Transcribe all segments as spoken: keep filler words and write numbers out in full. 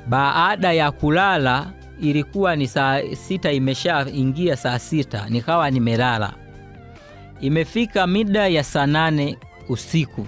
Baada ya kulala, ilikuwa ni saa sita, imesha ingia saa sita, nikawa nimelala. Imefika mida ya saa nane usiku,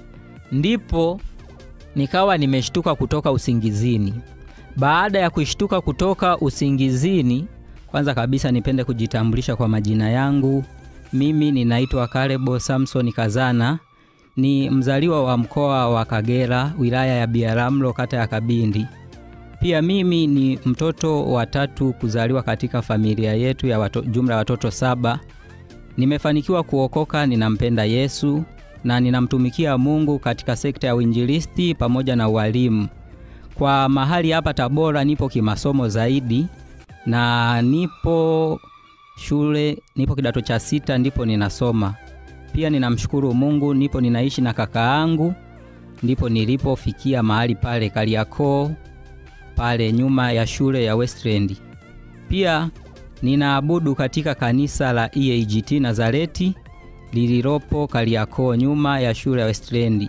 ndipo nikawa nimeshtuka kutoka usingizini. Baada ya kushtuka kutoka usingizini, kwanza kabisa nipende kujitambulisha kwa majina yangu. Mimi ninaitwa Karebo Samson Kazana, ni mzaliwa wa mkoa wa Kagera, wilaya ya Biharamulo, kata ya Kabindi. Pia mimi ni mtoto wa tatu kuzaliwa katika familia yetu ya wato, jumla watoto saba. Nimefanikiwa kuokoka, ninampenda Yesu na ninamtumikia Mungu katika sekta ya uinjilisti pamoja na ualimu. Kwa mahali hapa Tabora nipo kimasomo zaidi, na nipo shule, nipo kidato cha sita ndipo ninasoma. Pia ninamshukuru Mungu, nipo ninaishi na kaka yangu, ndipo nilipofikia mahali pale Kariakoo, pale nyuma ya shule ya Westland. Pia ninaabudu katika kanisa la E A G T Nazareti lililopo Kariakoo nyuma ya shule ya Westland.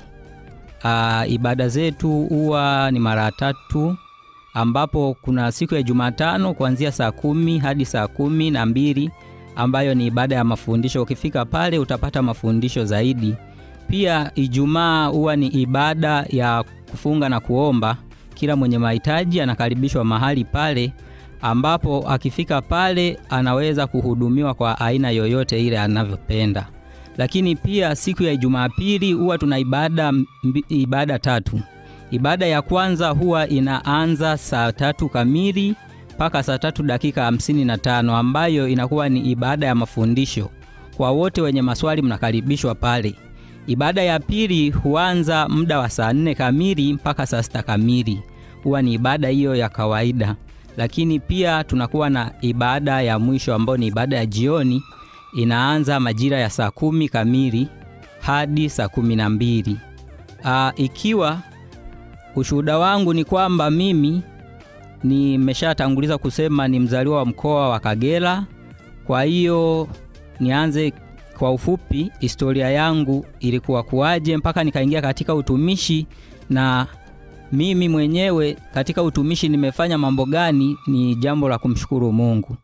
Uh, ibada zetu huwa ni mara tatu, ambapo kuna siku ya Jumatano kuanzia saa kumi hadi saa kumi na mbili ambayo ni ibada ya mafundisho. Ukifika pale utapata mafundisho zaidi. Pia Ijumaa huwa ni ibada ya kufunga na kuomba. Kila mwenye mahitaji anakaribishwa mahali pale, ambapo akifika pale anaweza kuhudumiwa kwa aina yoyote ile anavyopenda. Lakini pia siku ya Jumapili huwa tuna ibada ibada tatu. Ibada ya kwanza huwa inaanza saa tatu kamili mpaka saa tatu dakika hamsini na tano, ambayo inakuwa ni ibada ya mafundisho. Kwa wote wenye maswali mnakaribishwa pale. Ibada ya pili huanza muda wa saa nne kamili mpaka saa sita kamili. Huwa ni ibada hiyo ya kawaida. Lakini pia tunakuwa na ibada ya mwisho ambayo ni ibada ya jioni, inaanza majira ya saa kumi kamili hadi saa kumi na mbili. Aa, ikiwa ushuhuda wangu ni kwamba mimi nimeshatanguliza kusema ni mzaliwa wa mkoa wa Kagera. Kwa hiyo nianze kwa ufupi historia yangu ilikuwa kuaje mpaka nikaingia katika utumishi, na mimi mwenyewe katika utumishi nimefanya mambo gani. Ni jambo la kumshukuru Mungu.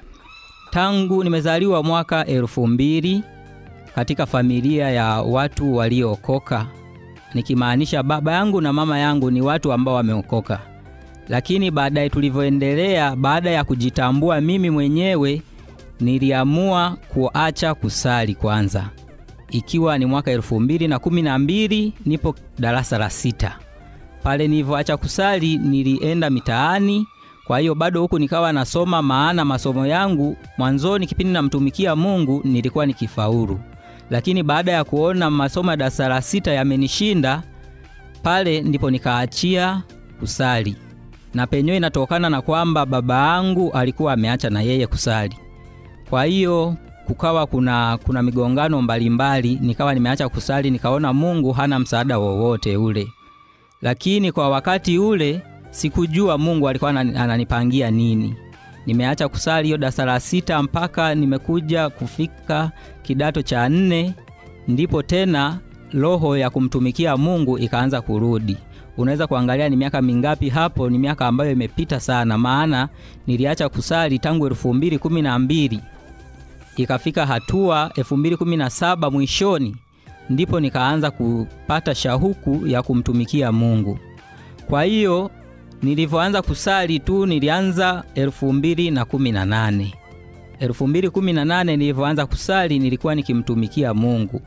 Tangu nimezaliwa mwaka elfu mbili katika familia ya watu waliookoka, nikimaanisha baba yangu na mama yangu ni watu ambao wameokoka. Lakini baadaye tulivyoendelea, baada ya kujitambua mimi mwenyewe, niliamua kuacha kusali kwanza. Ikiwa ni mwaka elfu mbili na kumi na mbili, nipo darasa la sita. Pale nilivyoacha kusali nilienda mitaani. Kwa hiyo bado huku nikawa nasoma, maana masomo yangu mwanzoni kipindi namtumikia Mungu nilikuwa nikifaulu. Lakini baada ya kuona masomo ya darasa la sita yamenishinda, pale ndipo nikaachia kusali. Na penyewe inatokana na kwamba baba yangu alikuwa ameacha na yeye kusali. Kwa hiyo kukawa kuna kuna migongano mbalimbali, nikawa nimeacha kusali, nikaona Mungu hana msaada wowote ule. Lakini kwa wakati ule sikujua Mungu alikuwa ananipangia nini. Nimeacha kusali hiyo darasa la sita mpaka nimekuja kufika kidato cha nne, ndipo tena roho ya kumtumikia Mungu ikaanza kurudi. Unaweza kuangalia ni miaka mingapi hapo, ni miaka ambayo imepita sana, maana niliacha kusali tangu elfu mbili kumi na mbili. Ikafika hatua elfu mbili kumi na saba mwishoni, ndipo nikaanza kupata shauku ya kumtumikia Mungu. Kwa hiyo nilivyoanza kusali tu nilianza elfu mbili kumi na nane. elfu mbili kumi na nane nilivyoanza kusali nilikuwa nikimtumikia Mungu.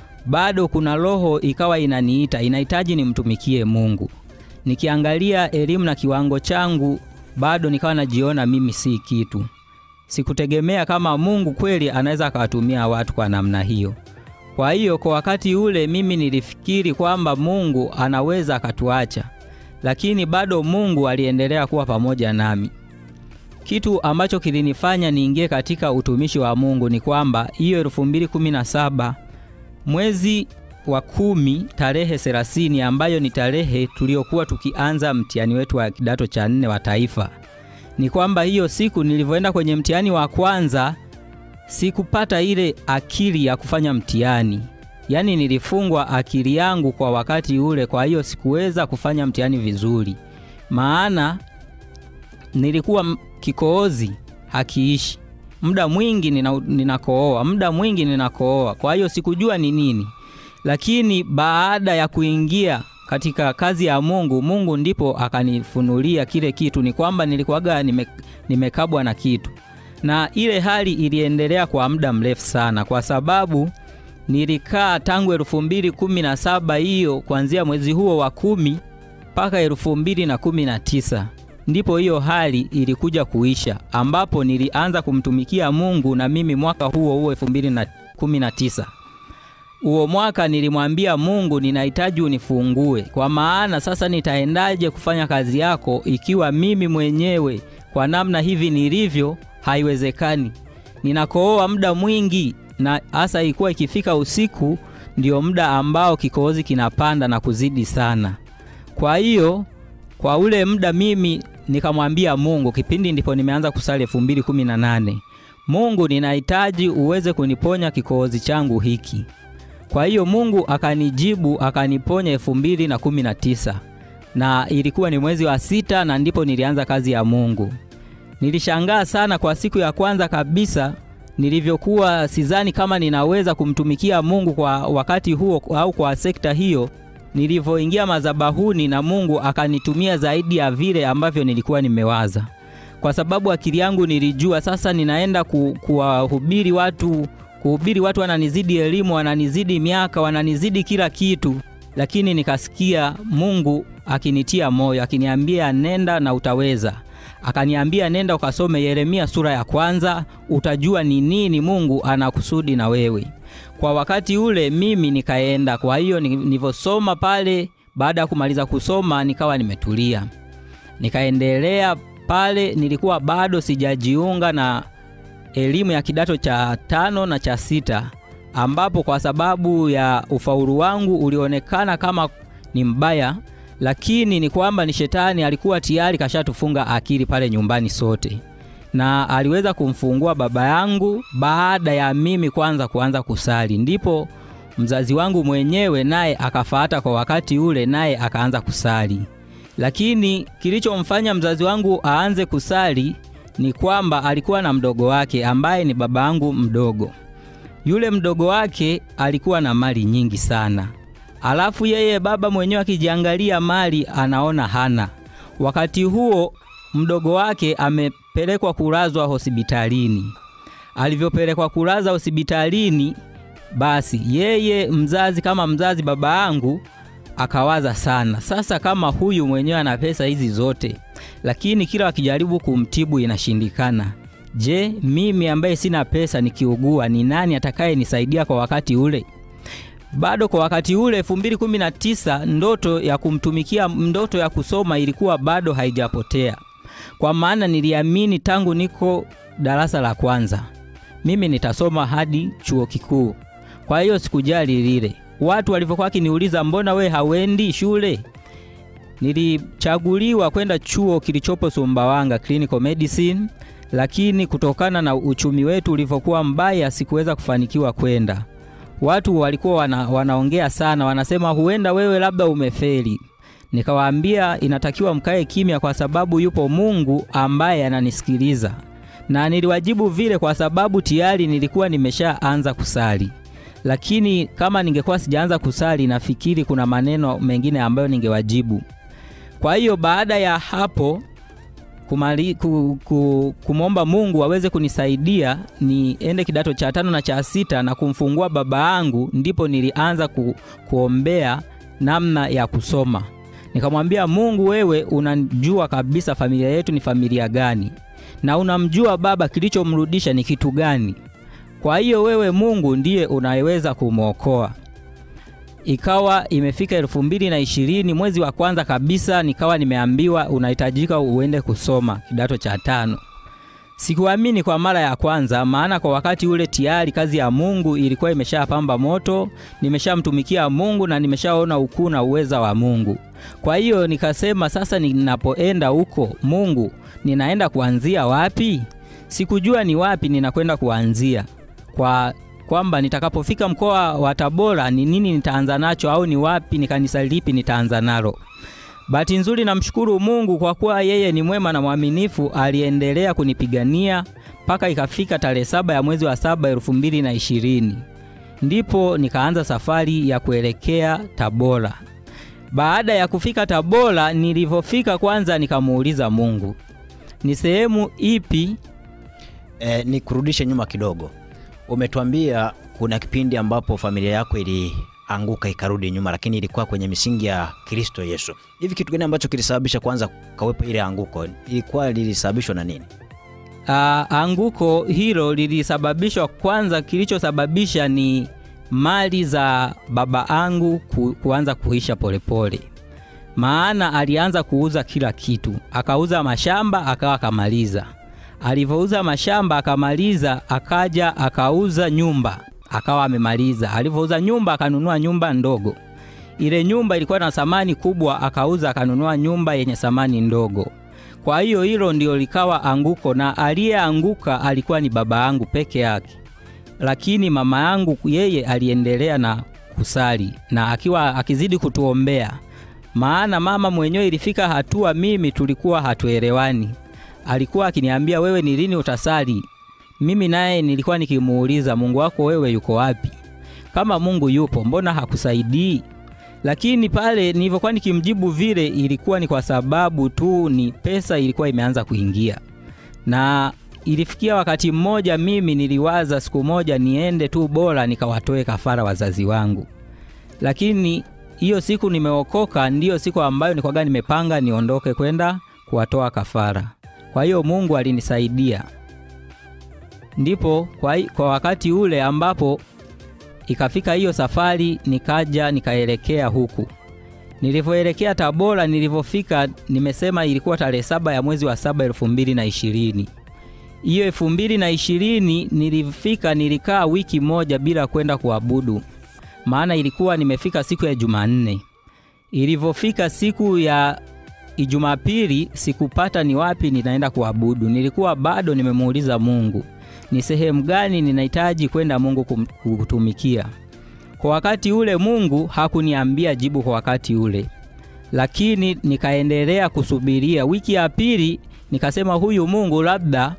Bado kuna roho ikawa inaniita, inahitaji nimtumikie Mungu. Nikiangalia elimu na kiwango changu, bado nikawa najiona mimi si kitu. Sikutegemea kama Mungu kweli anaweza akawatumia watu kwa namna hiyo. Kwa hiyo kwa wakati ule mimi nilifikiri kwamba Mungu anaweza akatuacha. Lakini bado Mungu aliendelea kuwa pamoja nami. Kitu ambacho kilinifanya niingie katika utumishi wa Mungu ni kwamba hiyo elfu mbili kumi na saba mwezi wa kumi tarehe thelathini, ambayo ni tarehe tuliokuwa tukianza mtihani wetu wa kidato cha nne wa taifa, ni kwamba hiyo siku nilivyoenda kwenye mtihani wa kwanza sikupata ile akili ya kufanya mtihani. Yaani nilifungwa akili yangu kwa wakati ule, kwa hiyo sikuweza kufanya mtihani vizuri. maana nilikuwa kikohozi hakiishi. Muda mwingi ninakooa, muda mwingi ninakooa. Kwa hiyo sikujua ni nini. Lakini baada ya kuingia katika kazi ya Mungu, Mungu ndipo akanifunulia kile kitu, ni kwamba nilikuwaga nime, nimekabwa na kitu. Na ile hali iliendelea kwa muda mrefu sana, kwa sababu nilikaa tangu elfu mbili kumi na saba hiyo, kuanzia mwezi huo wa kumi mpaka elfu mbili kumi na tisa. Ndipo hiyo hali ilikuja kuisha, ambapo nilianza kumtumikia Mungu. Na mimi mwaka huo huo elfu mbili kumi na tisa, huo mwaka nilimwambia Mungu, ninahitaji unifungue, kwa maana sasa nitaendaje kufanya kazi yako ikiwa mimi mwenyewe kwa namna hivi nilivyo haiwezekani. Ninakooa muda mwingi, na hasa ilikuwa ikifika usiku ndio muda ambao kikohozi kinapanda na kuzidi sana. Kwa hiyo kwa ule muda mimi nikamwambia Mungu, kipindi ndipo nimeanza kusali elfu mbili kumi na nane, Mungu, ninahitaji uweze kuniponya kikohozi changu hiki. Kwa hiyo Mungu akanijibu, akaniponya elfu mbili kumi na tisa. Na ilikuwa ni mwezi wa sita, na ndipo nilianza kazi ya Mungu. Nilishangaa sana kwa siku ya kwanza kabisa, nilivyokuwa sidhani kama ninaweza kumtumikia Mungu kwa wakati huo au kwa sekta hiyo. Nilivyoingia madhabahuni na Mungu akanitumia zaidi ya vile ambavyo nilikuwa nimewaza. Kwa sababu akili yangu nilijua sasa ninaenda ku, kuwahubiri watu, kuhubiri watu wananizidi elimu, wananizidi miaka, wananizidi kila kitu. Lakini nikasikia Mungu akinitia moyo, akiniambia nenda na utaweza. Akaniambia nenda ukasome Yeremia sura ya kwanza, utajua ni nini Mungu anakusudi na wewe. Kwa wakati ule mimi nikaenda. Kwa hiyo nilivyosoma pale, baada ya kumaliza kusoma nikawa nimetulia. Nikaendelea pale, nilikuwa bado sijajiunga na elimu ya kidato cha tano na cha sita, ambapo kwa sababu ya ufaulu wangu ulionekana kama ni mbaya, lakini ni kwamba ni shetani alikuwa tayari kashatufunga akili pale nyumbani sote. Na aliweza kumfungua baba yangu baada ya mimi kwanza kuanza kusali. Ndipo mzazi wangu mwenyewe naye akafuata kwa wakati ule, naye akaanza kusali. Lakini kilichomfanya mzazi wangu aanze kusali ni kwamba alikuwa na mdogo wake ambaye ni baba yangu mdogo. Yule mdogo wake alikuwa na mali nyingi sana. Alafu yeye baba mwenyewe akijiangalia mali anaona hana. Wakati huo mdogo wake amepelekwa kulazwa hospitalini. Alivyopelekwa kulaza hospitalini, basi yeye mzazi kama mzazi baba yangu akawaza sana, sasa kama huyu mwenyewe ana pesa hizi zote, lakini kila wakijaribu kumtibu inashindikana, je, mimi ambaye sina pesa nikiugua ni nani atakaye nisaidia kwa wakati ule? Bado kwa wakati ule elfu mbili kumi na tisa, ndoto ya kumtumikia, ndoto ya kusoma ilikuwa bado haijapotea. Kwa maana niliamini tangu niko darasa la kwanza mimi nitasoma hadi chuo kikuu. Kwa hiyo sikujali lile. Watu walivyokuwa kiniuliza, mbona we hauendi shule? Nilichaguliwa kwenda chuo kilichopo Sumbawanga, Clinical Medicine, lakini kutokana na uchumi wetu ulivyokuwa mbaya sikuweza kufanikiwa kwenda. Watu walikuwa wana, wanaongea sana, wanasema huenda wewe labda umefeli. Nikawaambia inatakiwa mkae kimya kwa sababu yupo Mungu ambaye ananisikiliza. Na niliwajibu vile kwa sababu tayari nilikuwa nimeshaanza kusali. Lakini kama ningekuwa sijaanza kusali, nafikiri kuna maneno mengine ambayo ningewajibu. Kwa hiyo baada ya hapo kumali, ku, ku, kumomba Mungu aweze kunisaidia niende kidato cha tano na cha sita na kumfungua baba yangu, ndipo nilianza ku, kuombea namna ya kusoma. Nikamwambia Mungu, wewe unajua kabisa familia yetu ni familia gani, na unamjua baba kilichomrudisha ni kitu gani. Kwa hiyo wewe Mungu ndiye unayeweza kumuokoa. Ikawa imefika elfu mbili na ishirini mwezi wa kwanza kabisa, nikawa nimeambiwa unahitajika uende kusoma kidato cha tano. Sikuamini kwa mara ya kwanza, maana kwa wakati ule tayari kazi ya Mungu ilikuwa imeshapamba moto, nimeshamtumikia Mungu na nimeshaona ukuu na uweza wa Mungu. Kwa hiyo nikasema sasa ninapoenda huko, Mungu, ninaenda kuanzia wapi? Sikujua ni wapi ninakwenda kuanzia. Kwa kwamba nitakapofika mkoa wa Tabora ni nini nitaanza nacho, au ni wapi ni kanisa lipi nitaanza nalo. Bahati nzuri namshukuru Mungu kwa kuwa yeye ni mwema na mwaminifu, aliendelea kunipigania mpaka ikafika tarehe saba ya mwezi wa saba elfu mbili na ishirini. Ndipo nikaanza safari ya kuelekea Tabora. Baada ya kufika Tabora, nilivofika kwanza nikamuuliza Mungu, ni sehemu ipi? E, ni kurudishe nyuma kidogo. Umetuambia kuna kipindi ambapo familia yako ilianguka ikarudi nyuma, lakini ilikuwa kwenye misingi ya Kristo Yesu. Hivi kitu gani ambacho kilisababisha kwanza kawepo ile anguko? Ilikuwa lilisababishwa na nini? Uh, anguko hilo lilisababishwa kwanza, kilichosababisha ni mali za baba angu ku, kuanza kuisha polepole. Maana alianza kuuza kila kitu. Akauza mashamba akawa akamaliza. Alivouza mashamba akamaliza, akaja akauza nyumba akawa amemaliza. Alivouza nyumba akanunua nyumba ndogo. Ile nyumba ilikuwa na thamani kubwa, akauza akanunua nyumba yenye thamani ndogo. Kwa hiyo hilo ndio likawa anguko, na aliyeanguka alikuwa ni baba yangu peke yake. Lakini mama yangu yeye aliendelea na kusali na akiwa akizidi kutuombea. Maana mama mwenyewe ilifika hatua mimi tulikuwa hatuelewani. Alikuwa akiniambia, wewe ni lini utasali? Mimi naye nilikuwa nikimuuliza, Mungu wako wewe yuko wapi? Kama Mungu yupo, mbona hakusaidii? Lakini pale nilivyokuwa nikimjibu vile, ilikuwa ni kwa sababu tu ni pesa ilikuwa imeanza kuingia. Na ilifikia wakati mmoja mimi niliwaza siku moja niende tu bora nikawatoe kafara wazazi wangu. Lakini hiyo siku nimeokoka ndiyo siku ambayo nilikuwa nimepanga niondoke kwenda kuwatoa kafara. Kwa hiyo Mungu alinisaidia. Ndipo kwa, kwa wakati ule ambapo ikafika hiyo safari, nikaja nikaelekea huku. Nilivoelekea Tabora, nilivofika nimesema ilikuwa tarehe saba ya mwezi wa saba elfu mbili na ishirini. Hiyo elfu mbili na ishirini nilifika, nilikaa wiki moja bila kwenda kuabudu. Maana ilikuwa nimefika siku ya Jumanne. Ilivofika siku ya Jumapili sikupata ni wapi ninaenda kuabudu. Nilikuwa bado nimemuuliza Mungu, ni sehemu gani ninahitaji kwenda Mungu kutumikia. Kwa wakati ule Mungu hakuniambia jibu kwa wakati ule. Lakini nikaendelea kusubiria. Wiki ya pili nikasema huyu Mungu labda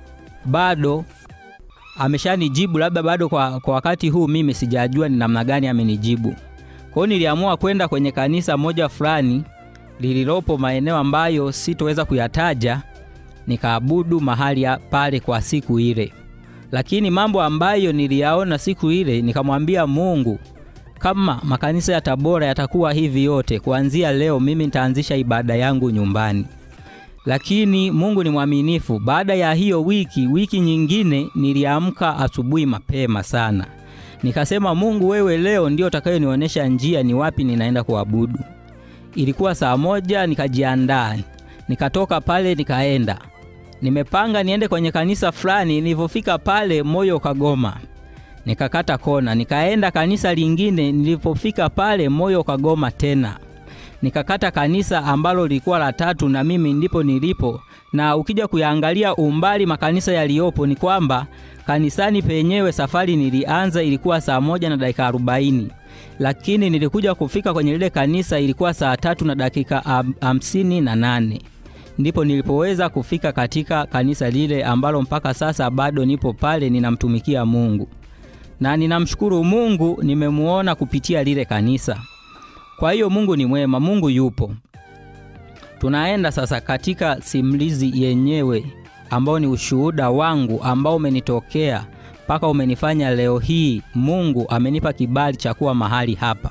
bado ameshanijibu, labda bado kwa, kwa wakati huu mimi sijajua ni namna gani amenijibu. Kwa hiyo niliamua kwenda kwenye kanisa moja fulani lililopo maeneo ambayo sitoweza kuyataja, nikaabudu mahali pale kwa siku ile. Lakini mambo ambayo niliyaona siku ile, nikamwambia Mungu, kama makanisa ya Tabora yatakuwa hivi yote, kuanzia leo mimi nitaanzisha ibada yangu nyumbani. Lakini Mungu ni mwaminifu. Baada ya hiyo wiki, wiki nyingine niliamka asubuhi mapema sana. Nikasema, Mungu wewe leo ndio utakayonionyesha njia ni wapi ninaenda kuabudu. Ilikuwa saa moja, nikajiandaa. Nikatoka pale nikaenda. Nimepanga niende kwenye kanisa fulani, nilipofika pale moyo ukagoma. Nikakata kona, nikaenda kanisa lingine, nilipofika pale moyo ukagoma tena. Nikakata kanisa ambalo lilikuwa la tatu na mimi ndipo nilipo. Na ukija kuyaangalia umbali makanisa yaliopo ni kwamba kanisani penyewe safari nilianza ilikuwa saa moja na dakika arobaini. Lakini nilikuja kufika kwenye lile kanisa ilikuwa saa tatu na dakika hamsini na nane. Ndipo nilipoweza kufika katika kanisa lile ambalo mpaka sasa bado nipo pale ninamtumikia Mungu. Na ninamshukuru Mungu nimemuona kupitia lile kanisa. Kwa hiyo Mungu ni mwema, Mungu yupo. Tunaenda sasa katika simulizi yenyewe ambao ni ushuhuda wangu ambao umenitokea mpaka umenifanya leo hii Mungu amenipa kibali cha kuwa mahali hapa.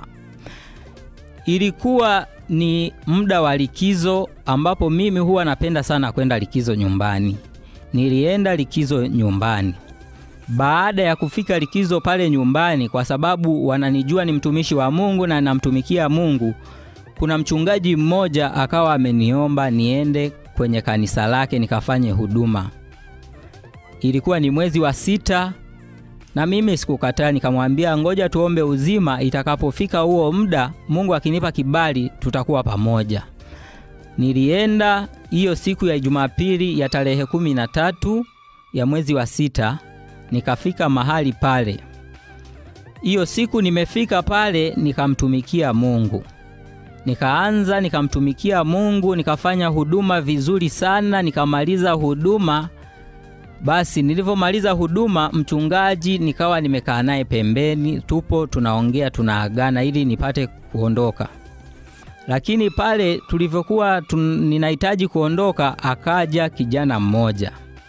Ilikuwa ni muda wa likizo ambapo mimi huwa napenda sana kwenda likizo nyumbani. Nilienda likizo nyumbani. Baada ya kufika likizo pale nyumbani, kwa sababu wananijua ni mtumishi wa Mungu na namtumikia Mungu, kuna mchungaji mmoja akawa ameniomba niende kwenye kanisa lake nikafanye huduma. Ilikuwa ni mwezi wa sita na mimi sikukataa, nikamwambia ngoja tuombe uzima, itakapofika huo muda Mungu akinipa kibali tutakuwa pamoja. Nilienda hiyo siku ya Jumapili ya tarehe kumi na tatu ya mwezi wa sita, nikafika mahali pale. Hiyo siku nimefika pale nikamtumikia Mungu. Nikaanza nikamtumikia Mungu, nikafanya huduma vizuri sana, nikamaliza huduma. Basi nilivyomaliza huduma, mchungaji nikawa nimekaa naye pembeni, tupo tunaongea tunaagana ili nipate kuondoka. Lakini pale tulivyokuwa ninahitaji kuondoka, akaja kijana mmoja.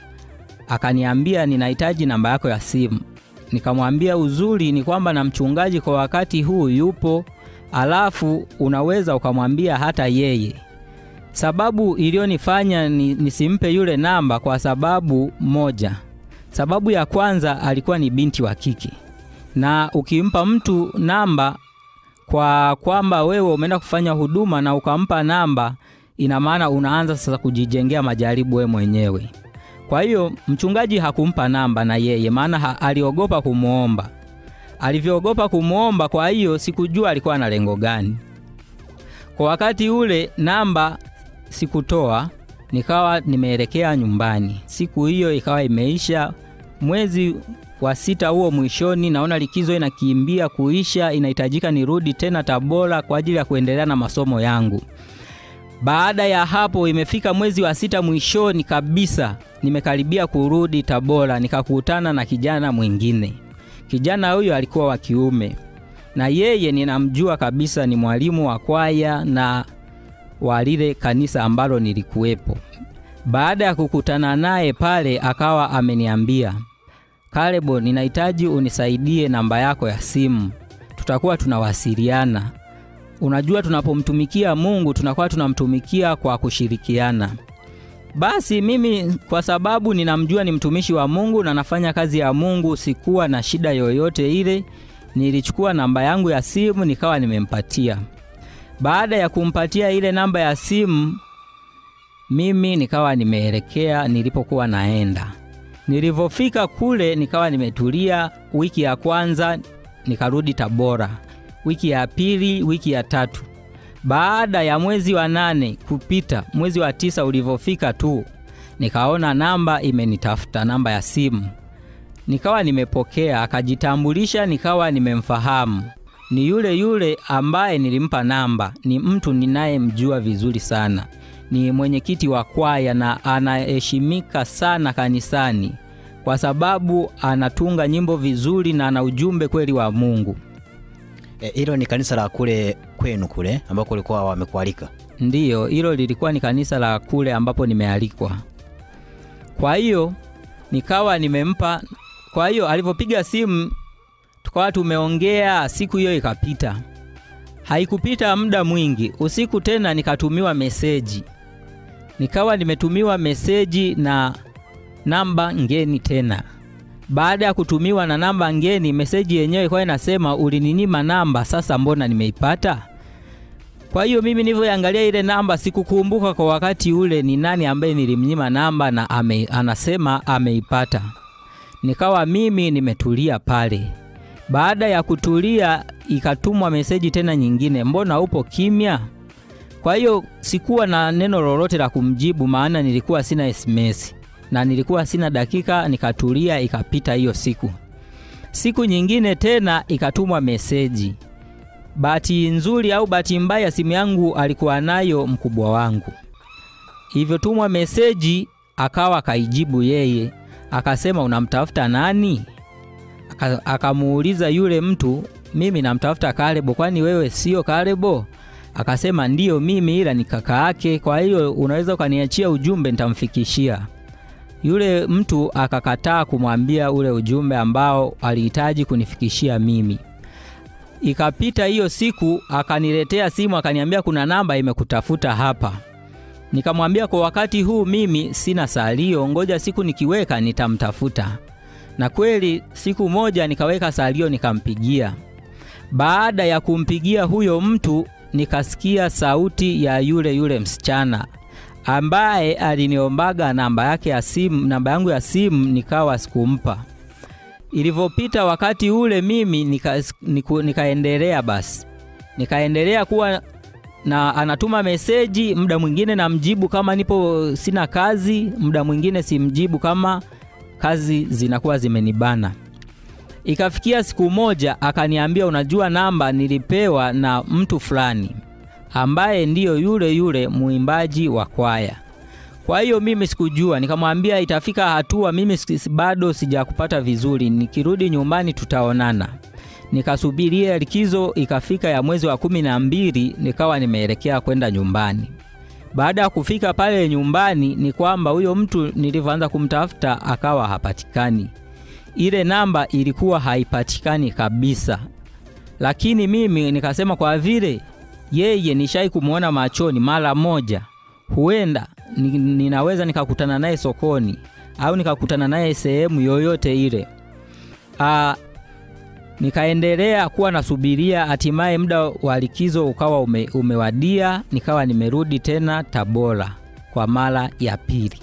Akaniambia, ninahitaji namba yako ya simu. Nikamwambia uzuri ni kwamba na mchungaji kwa wakati huu yupo, alafu unaweza ukamwambia hata yeye. Sababu iliyonifanya nisimpe yule namba kwa sababu moja. Sababu ya kwanza, alikuwa ni binti wa kike. Na ukimpa mtu namba kwa kwamba wewe umeenda kufanya huduma na ukampa namba, ina maana unaanza sasa kujijengea majaribu wewe mwenyewe. Kwa hiyo mchungaji hakumpa namba na yeye, maana ha, aliogopa kumuomba. Alivyoogopa kumuomba, kwa hiyo sikujua alikuwa na lengo gani. Kwa wakati ule namba sikutoa, nikawa nimeelekea nyumbani. Siku hiyo ikawa imeisha. Mwezi wa sita huo mwishoni, naona likizo inakimbia kuisha, inahitajika nirudi tena Tabora kwa ajili ya kuendelea na masomo yangu. Baada ya hapo imefika mwezi wa sita mwishoni kabisa, nimekaribia kurudi Tabora, nikakutana na kijana mwingine. Kijana huyo alikuwa wa kiume, na yeye ninamjua kabisa, ni mwalimu wa kwaya na wa lile kanisa ambalo nilikuwepo. Baada ya kukutana naye pale, akawa ameniambia, Kalebo, ninahitaji unisaidie namba yako ya simu, tutakuwa tunawasiliana. Unajua tunapomtumikia Mungu tunakuwa tunamtumikia kwa kushirikiana. Basi mimi kwa sababu ninamjua ni mtumishi wa Mungu na nafanya kazi ya Mungu, sikuwa na shida yoyote ile. Nilichukua namba yangu ya simu nikawa nimempatia. Baada ya kumpatia ile namba ya simu, mimi nikawa nimeelekea nilipokuwa naenda. Nilivofika kule nikawa nimetulia. Wiki ya kwanza nikarudi Tabora, wiki ya pili, wiki ya tatu. Baada ya mwezi wa nane kupita, mwezi wa tisa ulivofika tu, nikaona namba imenitafuta, namba ya simu. Nikawa nimepokea, akajitambulisha, nikawa nimemfahamu. Ni yule yule ambaye nilimpa namba, ni mtu ninayemjua vizuri sana. Ni mwenyekiti wa kwaya na anaheshimika sana kanisani kwa sababu anatunga nyimbo vizuri na ana ujumbe kweli wa Mungu. Hilo e, ni kanisa la kule kwenu kule ambako walikuwa wamekualika? Ndiyo, hilo lilikuwa ni kanisa la kule ambapo nimealikwa. Kwa hiyo nikawa nimempa. Kwa hiyo alipopiga simu tukawa tumeongea, siku hiyo ikapita. Haikupita muda mwingi, usiku tena nikatumiwa meseji. Nikawa nimetumiwa meseji na namba ngeni tena. Baada ya kutumiwa na namba ngeni, meseji yenyewe kwa inasema, ulininyima namba, sasa mbona nimeipata? Kwa hiyo mimi nilivyoangalia ile namba sikukumbuka kwa wakati ule ni nani ambaye nilimnyima namba na ame, anasema ameipata. Nikawa mimi nimetulia pale. Baada ya kutulia ikatumwa meseji tena nyingine, mbona upo kimya? Kwa hiyo sikuwa na neno lolote la kumjibu, maana nilikuwa sina S M S na nilikuwa sina dakika. Nikatulia, ikapita hiyo siku. Siku nyingine tena ikatumwa meseji. Bahati nzuri au bahati mbaya, simu yangu alikuwa nayo mkubwa wangu. Hivyo tumwa meseji, akawa kaijibu yeye. Akasema, unamtafuta nani? Akamuuliza yule mtu, mimi namtafuta Kalebo, kwani wewe sio Kalebo? Akasema, ndiyo mimi, ila ni kaka yake, kwa hiyo unaweza ukaniachia ujumbe nitamfikishia. Yule mtu akakataa kumwambia ule ujumbe ambao alihitaji kunifikishia mimi. Ikapita hiyo siku, akaniletea simu, akaniambia kuna namba imekutafuta hapa. Nikamwambia kwa wakati huu mimi sina salio, ngoja siku nikiweka nitamtafuta. Na kweli siku moja nikaweka salio, nikampigia. Baada ya kumpigia huyo mtu, nikasikia sauti ya yule yule msichana ambaye aliniombaga namba yake ya simu, namba yangu ya simu, nikawa sikumpa. Ilivopita wakati ule mimi nika, niku, nikaendelea basi. Nikaendelea kuwa na anatuma meseji, muda mwingine namjibu kama nipo sina kazi, muda mwingine simjibu kama kazi zinakuwa zimenibana. Ikafikia siku moja akaniambia, unajua namba nilipewa na mtu fulani ambaye ndiyo yule yule muimbaji wa kwaya. Kwa hiyo mimi sikujua, nikamwambia itafika hatua mimi bado sijakupata vizuri, nikirudi nyumbani tutaonana. Nikasubiria likizo ikafika ya mwezi wa kumi na mbili, nikawa nimeelekea kwenda nyumbani. Baada ya kufika pale nyumbani ni kwamba huyo mtu nilivyoanza kumtafuta akawa hapatikani. Ile namba ilikuwa haipatikani kabisa. Lakini mimi nikasema kwa vile yeye nishai kumuona machoni mara moja, huenda ninaweza nikakutana naye sokoni au nikakutana naye sehemu yoyote ile. Ah, nikaendelea kuwa nasubiria, hatimaye muda wa likizo ukawa ume, umewadia, nikawa nimerudi tena Tabora kwa mara ya pili.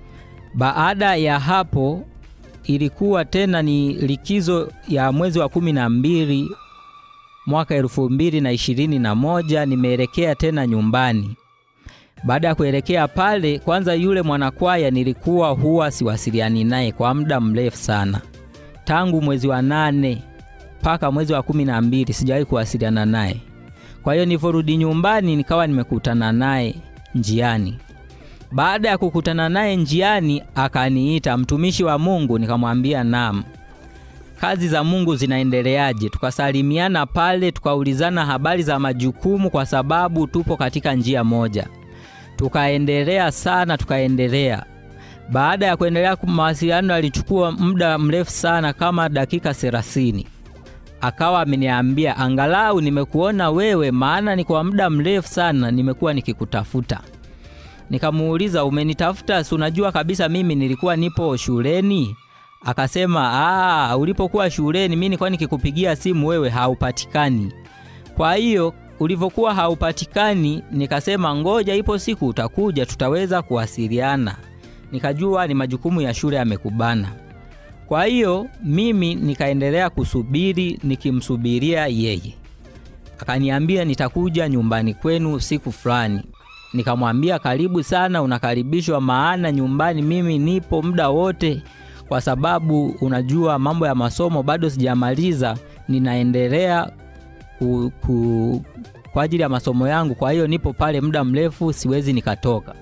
Baada ya hapo ilikuwa tena ni likizo ya mwezi wa kumi na mbili mwaka elfu mbili na ishirini na moja, nimeelekea tena nyumbani. Baada ya kuelekea pale, kwanza yule mwanakwaya nilikuwa huwa siwasiliani naye kwa muda mrefu sana. Tangu mwezi wa nane paka mwezi wa kumi na mbili sijawahi kuwasiliana naye. Kwa hiyo niliporudi nyumbani nikawa nimekutana naye njiani. Baada ya kukutana naye njiani akaniita, mtumishi wa Mungu. Nikamwambia naam. Kazi za Mungu zinaendeleaje? Tukasalimiana pale, tukaulizana habari za majukumu kwa sababu tupo katika njia moja. Tukaendelea sana, tukaendelea. Baada ya kuendelea mawasiliano alichukua muda mrefu sana kama dakika thelathini. Akawa ameniambia, angalau nimekuona wewe, maana ni kwa muda mrefu sana nimekuwa nikikutafuta. Nikamuuliza, umenitafuta? Si unajua kabisa mimi nilikuwa nipo shuleni? Akasema, ah, ulipokuwa shuleni mimi nilikuwa nikikupigia simu wewe haupatikani. Kwa hiyo ulivyokuwa haupatikani, nikasema ngoja ipo siku utakuja tutaweza kuwasiliana. Nikajua ni majukumu ya shule yamekubana. Kwa hiyo mimi nikaendelea kusubiri, nikimsubiria yeye. Akaniambia nitakuja nyumbani kwenu siku fulani. Nikamwambia karibu sana, unakaribishwa, maana nyumbani mimi nipo muda wote, kwa sababu unajua mambo ya masomo bado sijamaliza, ninaendelea ku, ku, kwa ajili ya masomo yangu. Kwa hiyo nipo pale muda mrefu, siwezi nikatoka.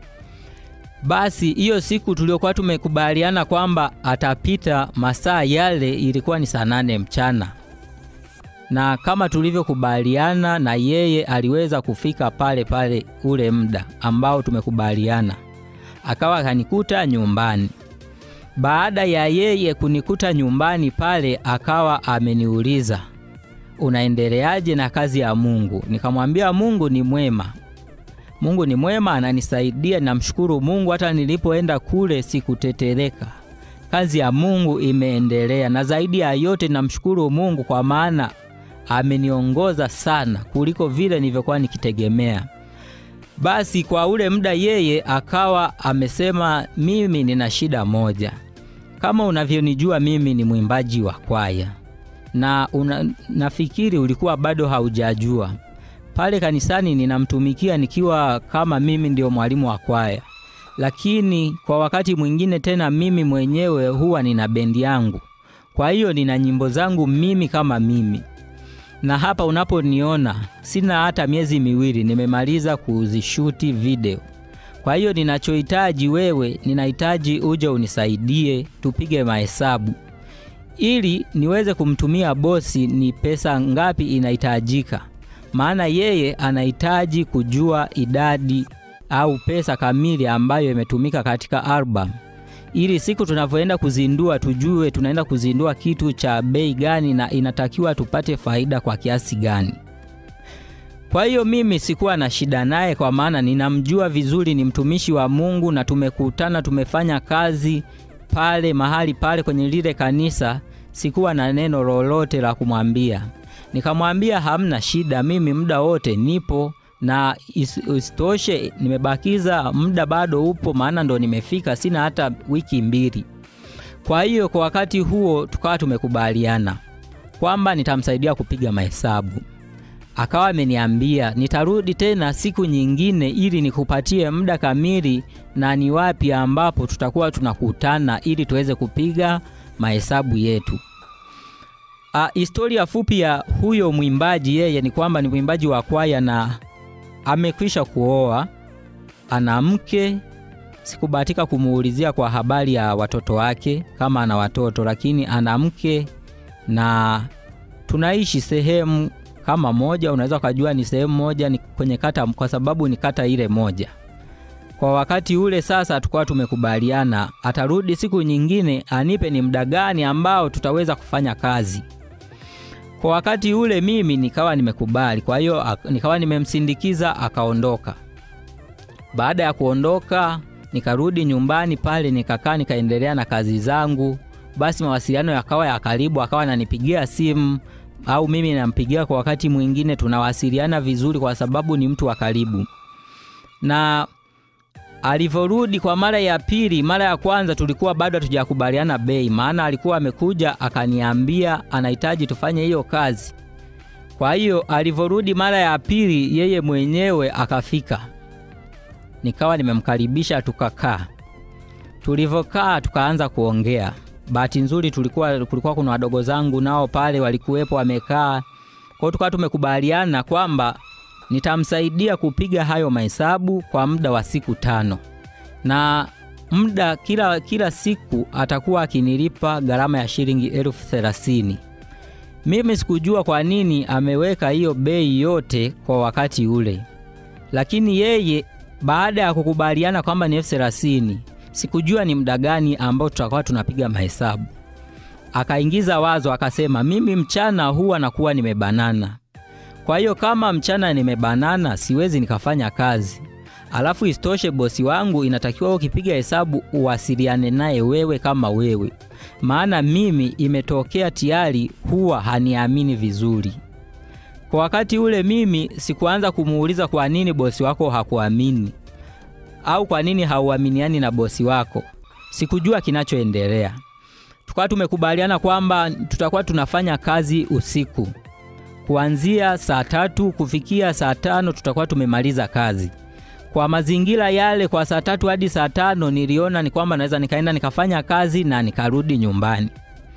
Basi hiyo siku tuliokuwa tumekubaliana kwamba atapita masaa yale ilikuwa ni saa nane mchana. Na kama tulivyokubaliana, na yeye aliweza kufika pale pale ule muda ambao tumekubaliana. Akawa kanikuta nyumbani. Baada ya yeye kunikuta nyumbani pale, akawa ameniuliza, unaendeleaje na kazi ya Mungu? Nikamwambia Mungu ni mwema. Mungu ni mwema, ananisaidia, namshukuru Mungu. Hata nilipoenda kule sikutetereka. Kazi ya Mungu imeendelea, na zaidi ya yote namshukuru Mungu kwa maana ameniongoza sana kuliko vile nilivyokuwa nikitegemea. Basi kwa ule muda yeye akawa amesema, mimi nina shida moja. Kama unavyonijua mimi ni mwimbaji wa kwaya, na una, nafikiri ulikuwa bado haujajua. Pale kanisani ninamtumikia nikiwa kama mimi ndio mwalimu wa kwaya. Lakini kwa wakati mwingine tena mimi mwenyewe huwa nina bendi yangu. Kwa hiyo nina nyimbo zangu mimi kama mimi. Na hapa unaponiona sina hata miezi miwili nimemaliza kuzishuti video. Kwa hiyo ninachohitaji wewe, ninahitaji uje unisaidie tupige mahesabu, ili niweze kumtumia bosi ni pesa ngapi inahitajika. Maana yeye anahitaji kujua idadi au pesa kamili ambayo imetumika katika album, ili siku tunavyoenda kuzindua tujue tunaenda kuzindua kitu cha bei gani na inatakiwa tupate faida kwa kiasi gani. Kwa hiyo mimi sikuwa na shida naye, kwa maana ninamjua vizuri, ni mtumishi wa Mungu, na tumekutana tumefanya kazi pale mahali pale kwenye lile kanisa. Sikuwa na neno lolote la kumwambia. Nikamwambia hamna shida, mimi muda wote nipo, na isitoshe nimebakiza muda bado upo, maana ndo nimefika, sina hata wiki mbili. Kwa hiyo kwa wakati huo tukawa tumekubaliana kwamba nitamsaidia kupiga mahesabu. Akawa ameniambia nitarudi tena siku nyingine ili nikupatie muda kamili na ni wapi ambapo tutakuwa tunakutana ili tuweze kupiga mahesabu yetu. A, historia fupi ya huyo mwimbaji, yeye ni kwamba ni mwimbaji wa kwaya na amekwisha kuoa, ana mke. Sikubahatika kumuulizia kwa habari ya watoto wake kama ana watoto, lakini ana mke na tunaishi sehemu kama moja. Unaweza kujua ni sehemu moja, ni kwenye kata, kwa sababu ni kata ile moja. Kwa wakati ule sasa tukua tumekubaliana atarudi siku nyingine anipe ni muda gani ambao tutaweza kufanya kazi. Kwa wakati ule mimi nikawa nimekubali, kwa hiyo nikawa nimemsindikiza akaondoka. Baada ya kuondoka nikarudi nyumbani pale, nikakaa nikaendelea na kazi zangu. Basi mawasiliano yakawa ya karibu, akawa ananipigia simu au mimi nampigia kwa wakati mwingine, tunawasiliana vizuri kwa sababu ni mtu wa karibu. Na alivorudi kwa mara ya pili, mara ya kwanza tulikuwa bado hatujakubaliana bei, maana alikuwa amekuja akaniambia anahitaji tufanye hiyo kazi. Kwa hiyo alivorudi mara ya pili yeye mwenyewe akafika. Nikawa nimemkaribisha, tukakaa. Tulivokaa tukaanza kuongea. Bahati nzuri tulikuwa kulikuwa kuna wadogo zangu nao pale walikuwepo wamekaa. Kwa hiyo tukawa tumekubaliana kwamba nitamsaidia kupiga hayo mahesabu kwa muda wa siku tano. Na muda kila kila siku atakuwa akinilipa gharama ya shilingi elfu thelathini. Mimi sikujua kwa nini ameweka hiyo bei yote kwa wakati ule. Lakini yeye baada ya kukubaliana kwamba ni elfu thelathini, sikujua ni muda gani ambao tutakuwa tunapiga mahesabu. Akaingiza wazo akasema mimi mchana huwa nakuwa nimebanana. Kwa hiyo kama mchana nimebanana siwezi nikafanya kazi. Alafu istoshe bosi wangu inatakiwa ukipiga hesabu uwasiliane naye wewe kama wewe. Maana mimi imetokea tayari huwa haniamini vizuri. Kwa wakati ule mimi sikuanza kumuuliza kwa nini bosi wako hakuamini au kwa nini hauaminiani na bosi wako. Sikujua kinachoendelea. Tukawa tumekubaliana kwamba tutakuwa tunafanya kazi usiku. Kuanzia saa tatu kufikia saa tano tutakuwa tumemaliza kazi. Kwa mazingira yale kwa saa tatu hadi saa tano niliona ni kwamba naweza nikaenda nikafanya kazi na nikarudi nyumbani.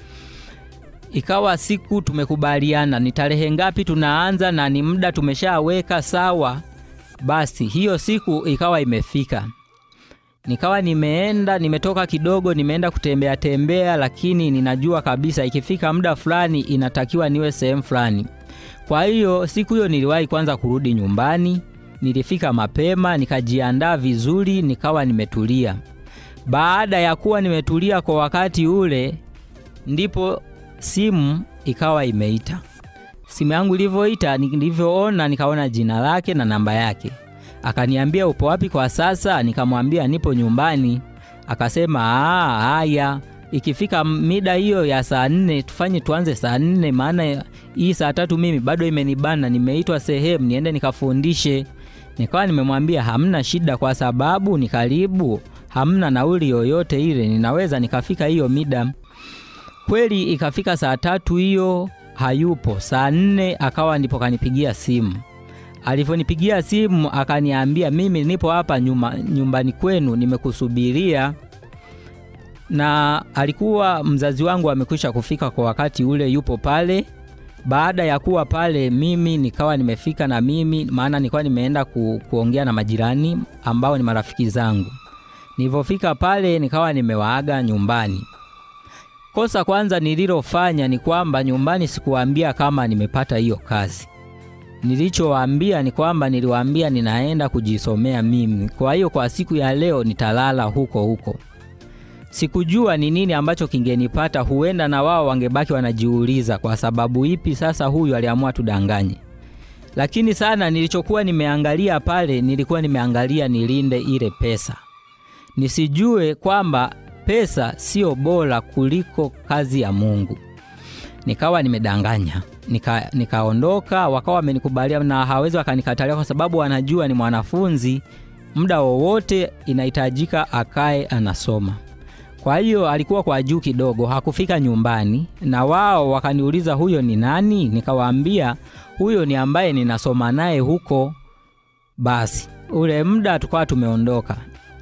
Ikawa siku tumekubaliana ni tarehe ngapi tunaanza na ni muda tumeshaweka sawa. Basi hiyo siku ikawa imefika. Nikawa nimeenda, nimetoka kidogo, nimeenda kutembea tembea, lakini ninajua kabisa ikifika muda fulani inatakiwa niwe sehemu fulani. Kwa hiyo siku hiyo niliwahi kwanza kurudi nyumbani, nilifika mapema, nikajiandaa vizuri, nikawa nimetulia. Baada ya kuwa nimetulia kwa wakati ule, ndipo simu ikawa imeita. Simu yangu ilivyoita, nilivyoona nikaona jina lake na namba yake. Akaniambia upo wapi kwa sasa? Nikamwambia nipo nyumbani. Akasema ah haya, ikifika mida hiyo ya saa nne tufanye tuanze saa nne, maana hii saa tatu mimi bado imenibana, nimeitwa sehemu niende nikafundishe. Nikawa nimemwambia hamna shida kwa sababu ni karibu, hamna nauli yoyote ile, ninaweza nikafika hiyo mida. Kweli ikafika saa tatu hiyo hayupo. Saa nne akawa ndipo kanipigia simu. Aliponipigia simu akaniambia mimi nipo hapa nyuma, nyumbani kwenu nimekusubiria. Na alikuwa mzazi wangu amekwisha kufika kwa wakati ule, yupo pale. Baada ya kuwa pale mimi nikawa nimefika na mimi, maana nilikuwa nimeenda ku, kuongea na majirani ambao ni marafiki zangu. Nilipofika pale nikawa nimewaaga nyumbani. Kosa kwanza nililofanya ni kwamba nyumbani sikuwaambia kama nimepata hiyo kazi. Nilichowaambia ni kwamba niliwaambia ninaenda kujisomea mimi. Kwa hiyo kwa siku ya leo nitalala huko huko. Sikujua ni nini ambacho kingenipata, huenda na wao wangebaki wanajiuliza kwa sababu ipi sasa huyu aliamua tudanganye. Lakini sana nilichokuwa nimeangalia pale, nilikuwa nimeangalia nilinde ile pesa. Nisijue kwamba pesa sio bora kuliko kazi ya Mungu. Nikawa nimedanganya. Nika nikaondoka, wakawa wamenikubalia na hawezi wakanikatalia kwa sababu wanajua ni mwanafunzi, muda wowote inahitajika akae anasoma. Kwa hiyo alikuwa kwa juu kidogo, hakufika nyumbani, na wao wakaniuliza huyo ni nani? Nikawaambia huyo ni ambaye ninasoma naye huko. Basi ule muda tukawa tumeondoka.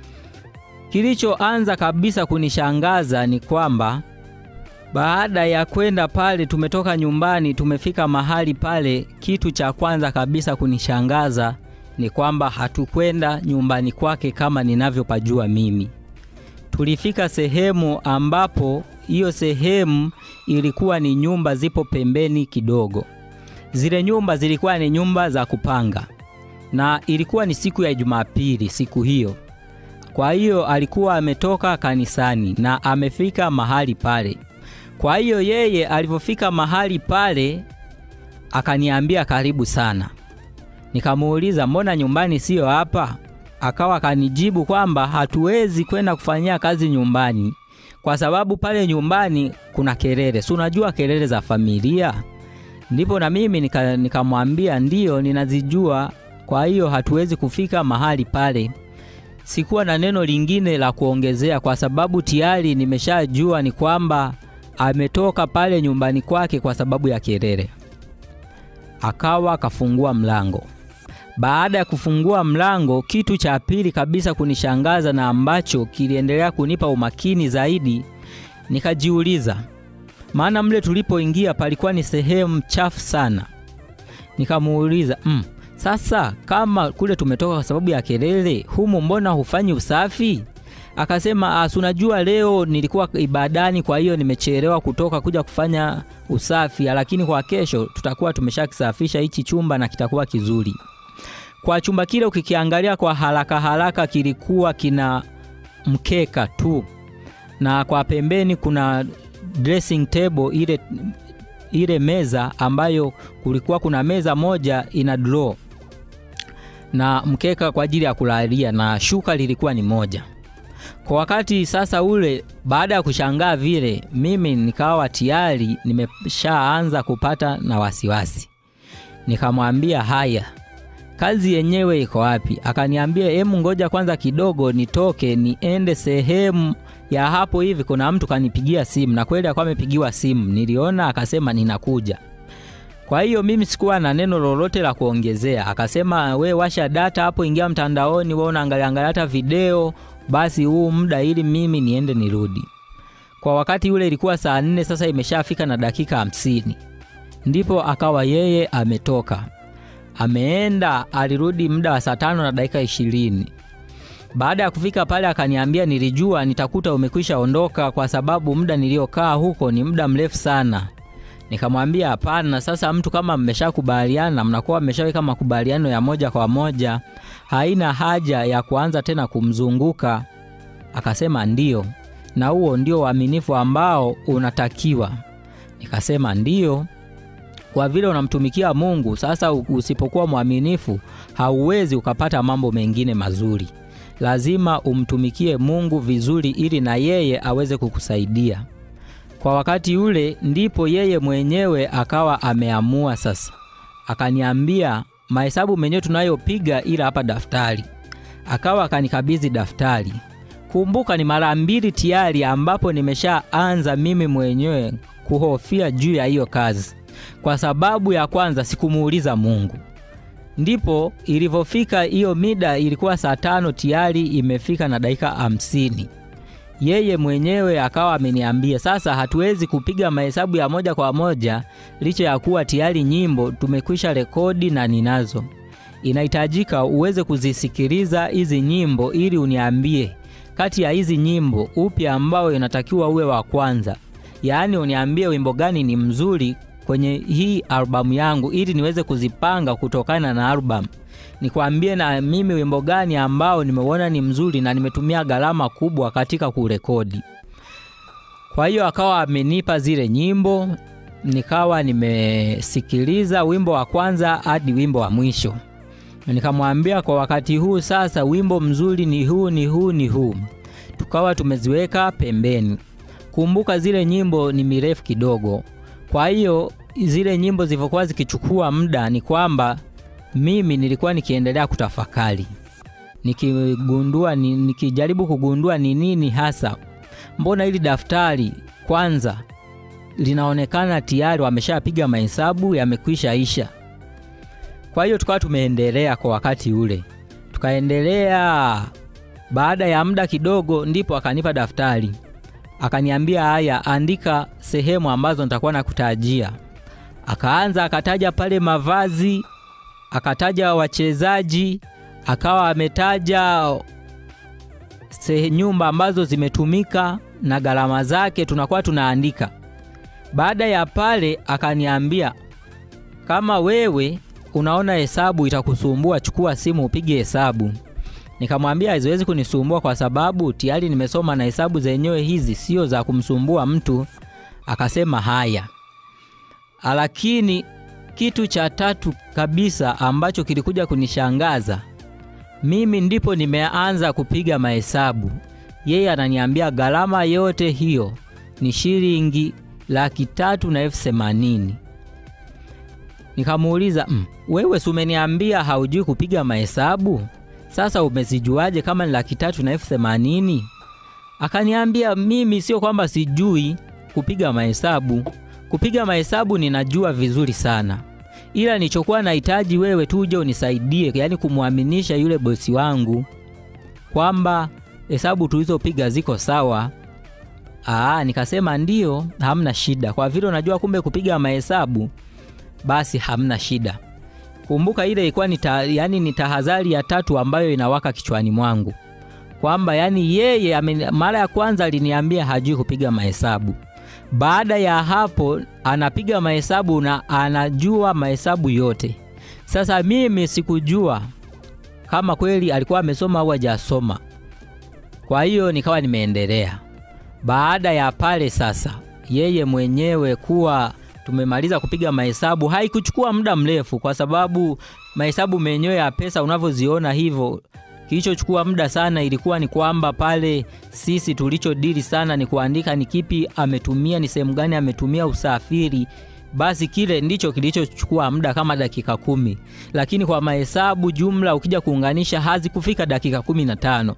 Kilichoanza kabisa kunishangaza ni kwamba baada ya kwenda pale, tumetoka nyumbani tumefika mahali pale, kitu cha kwanza kabisa kunishangaza ni kwamba hatukwenda nyumbani kwake kama ninavyopajua mimi. Tulifika sehemu ambapo hiyo sehemu ilikuwa ni nyumba zipo pembeni kidogo. Zile nyumba zilikuwa ni nyumba za kupanga. Na ilikuwa ni siku ya Jumapili siku hiyo. Kwa hiyo alikuwa ametoka kanisani na amefika mahali pale. Kwa hiyo yeye alipofika mahali pale akaniambia karibu sana. Nikamuuliza mbona nyumbani sio hapa? Akawa kanijibu kwamba hatuwezi kwenda kufanyia kazi nyumbani kwa sababu pale nyumbani kuna kelele. Si unajua kelele za familia? Ndipo na mimi nikamwambia nika ndio ninazijua, kwa hiyo hatuwezi kufika mahali pale. Sikuwa na neno lingine la kuongezea kwa sababu tayari nimeshajua ni kwamba ametoka pale nyumbani kwake kwa sababu ya kelele. Akawa kafungua mlango. Baada ya kufungua mlango, kitu cha pili kabisa kunishangaza na ambacho kiliendelea kunipa umakini zaidi, nikajiuliza, maana mle tulipoingia palikuwa ni sehemu chafu sana. Nikamuuliza, mm, sasa kama kule tumetoka kwa sababu ya kelele, humu mbona hufanyi usafi? Akasema, ah, unajua leo nilikuwa ibadani, kwa hiyo nimechelewa kutoka kuja kufanya usafi, lakini kwa kesho tutakuwa tumeshakisafisha hichi chumba na kitakuwa kizuri. Kwa chumba kile ukikiangalia kwa haraka haraka kilikuwa kina mkeka tu. Na kwa pembeni kuna dressing table, ile ile meza ambayo kulikuwa kuna meza moja ina draw. Na mkeka kwa ajili ya kulalia na shuka lilikuwa ni moja. Kwa wakati sasa ule, baada ya kushangaa vile, mimi nikawa tayari nimeshaanza kupata na wasiwasi. Nikamwambia, haya, kazi yenyewe iko wapi? Akaniambia, hemu ngoja kwanza kidogo nitoke niende sehemu ya hapo hivi, kuna mtu kanipigia simu. Na kweli alikuwa amepigiwa simu. Niliona akasema ninakuja. Kwa hiyo mimi sikuwa na neno lolote la kuongezea. Akasema, we washa data hapo, ingia mtandaoni, wewe unaangalia angalia hata video, basi huu muda ili mimi niende nirudi. Kwa wakati ule ilikuwa saa nne, sasa imeshafika na dakika hamsini. Ndipo akawa yeye ametoka. Ameenda, alirudi muda wa saa tano na dakika ishirini. Baada ya kufika pale akaniambia, nilijua nitakuta umekwisha ondoka kwa sababu muda niliokaa huko ni muda mrefu sana. Nikamwambia hapana, sasa mtu kama mmeshakubaliana, mnakuwa mmeshaweka makubaliano ya moja kwa moja, haina haja ya kuanza tena kumzunguka. Akasema ndio, na huo ndio uaminifu ambao unatakiwa. Nikasema ndio, kwa vile unamtumikia Mungu, sasa usipokuwa mwaminifu hauwezi ukapata mambo mengine mazuri. Lazima umtumikie Mungu vizuri ili na yeye aweze kukusaidia. Kwa wakati ule ndipo yeye mwenyewe akawa ameamua sasa. Akaniambia, mahesabu menyewe tunayopiga ila hapa daftari. Akawa akanikabidhi daftari. Kumbuka ni mara mbili tayari ambapo nimeshaanza mimi mwenyewe kuhofia juu ya hiyo kazi. Kwa sababu ya kwanza sikumuuliza Mungu. Ndipo ilivofika hiyo mida, ilikuwa saa tano tayari imefika na dakika hamsini. Yeye mwenyewe akawa ameniambia, sasa hatuwezi kupiga mahesabu ya moja kwa moja licha ya kuwa tayari nyimbo tumekwisha rekodi na ninazo. Inahitajika uweze kuzisikiliza hizi nyimbo ili uniambie kati ya hizi nyimbo upi ambao inatakiwa uwe wa kwanza. Yaani uniambie wimbo gani ni mzuri kwenye hii albamu yangu ili niweze kuzipanga kutokana na albamu. Nikwambie na mimi wimbo gani ambao nimeona ni mzuri na nimetumia gharama kubwa katika kurekodi. Kwa hiyo akawa amenipa zile nyimbo, nikawa nimesikiliza wimbo wa kwanza hadi wimbo wa mwisho. Nikamwambia kwa wakati huu sasa wimbo mzuri ni huu ni huu ni huu. Tukawa tumeziweka pembeni. Kumbuka zile nyimbo ni mirefu kidogo. Kwa hiyo zile nyimbo zilivyokuwa zikichukua muda ni kwamba mimi nilikuwa nikiendelea kutafakari. Nikigundua ni, nikijaribu kugundua ni nini hasa. Mbona hili daftari kwanza linaonekana tayari wameshapiga mahesabu yamekwisha isha. Kwa hiyo tukawa tumeendelea kwa wakati ule. Tukaendelea, baada ya muda kidogo ndipo akanipa daftari. Akaniambia, haya andika sehemu ambazo nitakuwa nakutajia. Akaanza akataja pale mavazi akataja wachezaji, akawa ametaja se nyumba ambazo zimetumika na gharama zake, tunakuwa tunaandika. Baada ya pale akaniambia, kama wewe unaona hesabu itakusumbua, chukua simu upige hesabu. Nikamwambia haziwezi kunisumbua kwa sababu tayari nimesoma na hesabu zenyewe hizi sio za kumsumbua mtu. Akasema haya. Lakini kitu cha tatu kabisa ambacho kilikuja kunishangaza, mimi ndipo nimeanza kupiga mahesabu. Yeye ananiambia gharama yote hiyo ni shilingi laki tatu na elfu themanini. Nikamuuliza, mm, wewe si umeniambia haujui kupiga mahesabu? Sasa umezijuaje kama ni laki tatu na elfu themanini? Akaniambia, mimi sio kwamba sijui kupiga mahesabu. Kupiga mahesabu ninajua vizuri sana. Ila nilichokuwa nahitaji wewe tu uje unisaidie, yani kumuaminisha yule bosi wangu kwamba hesabu tulizopiga ziko sawa. Aa, nikasema ndio, hamna shida. Kwa vile unajua kumbe kupiga mahesabu, basi hamna shida. Kumbuka ile ilikuwa ni yani ni tahadhari ya tatu ambayo inawaka kichwani mwangu. Kwamba yani yeye mara ya kwanza aliniambia hajui kupiga mahesabu. Baada ya hapo anapiga mahesabu na anajua mahesabu yote. Sasa mimi sikujua kama kweli alikuwa amesoma au hajasoma. Kwa hiyo nikawa nimeendelea. Baada ya pale sasa, yeye mwenyewe kuwa tumemaliza kupiga mahesabu, haikuchukua muda mrefu kwa sababu mahesabu menyewe ya pesa unavyoziona hivyo. Kilichochukua muda sana ilikuwa ni kwamba pale sisi tulichodili sana ni kuandika ni kipi ametumia, ni sehemu gani ametumia usafiri. Basi kile ndicho kilichochukua muda kama dakika kumi. Lakini kwa mahesabu jumla ukija kuunganisha hazikufika dakika kumi na tano.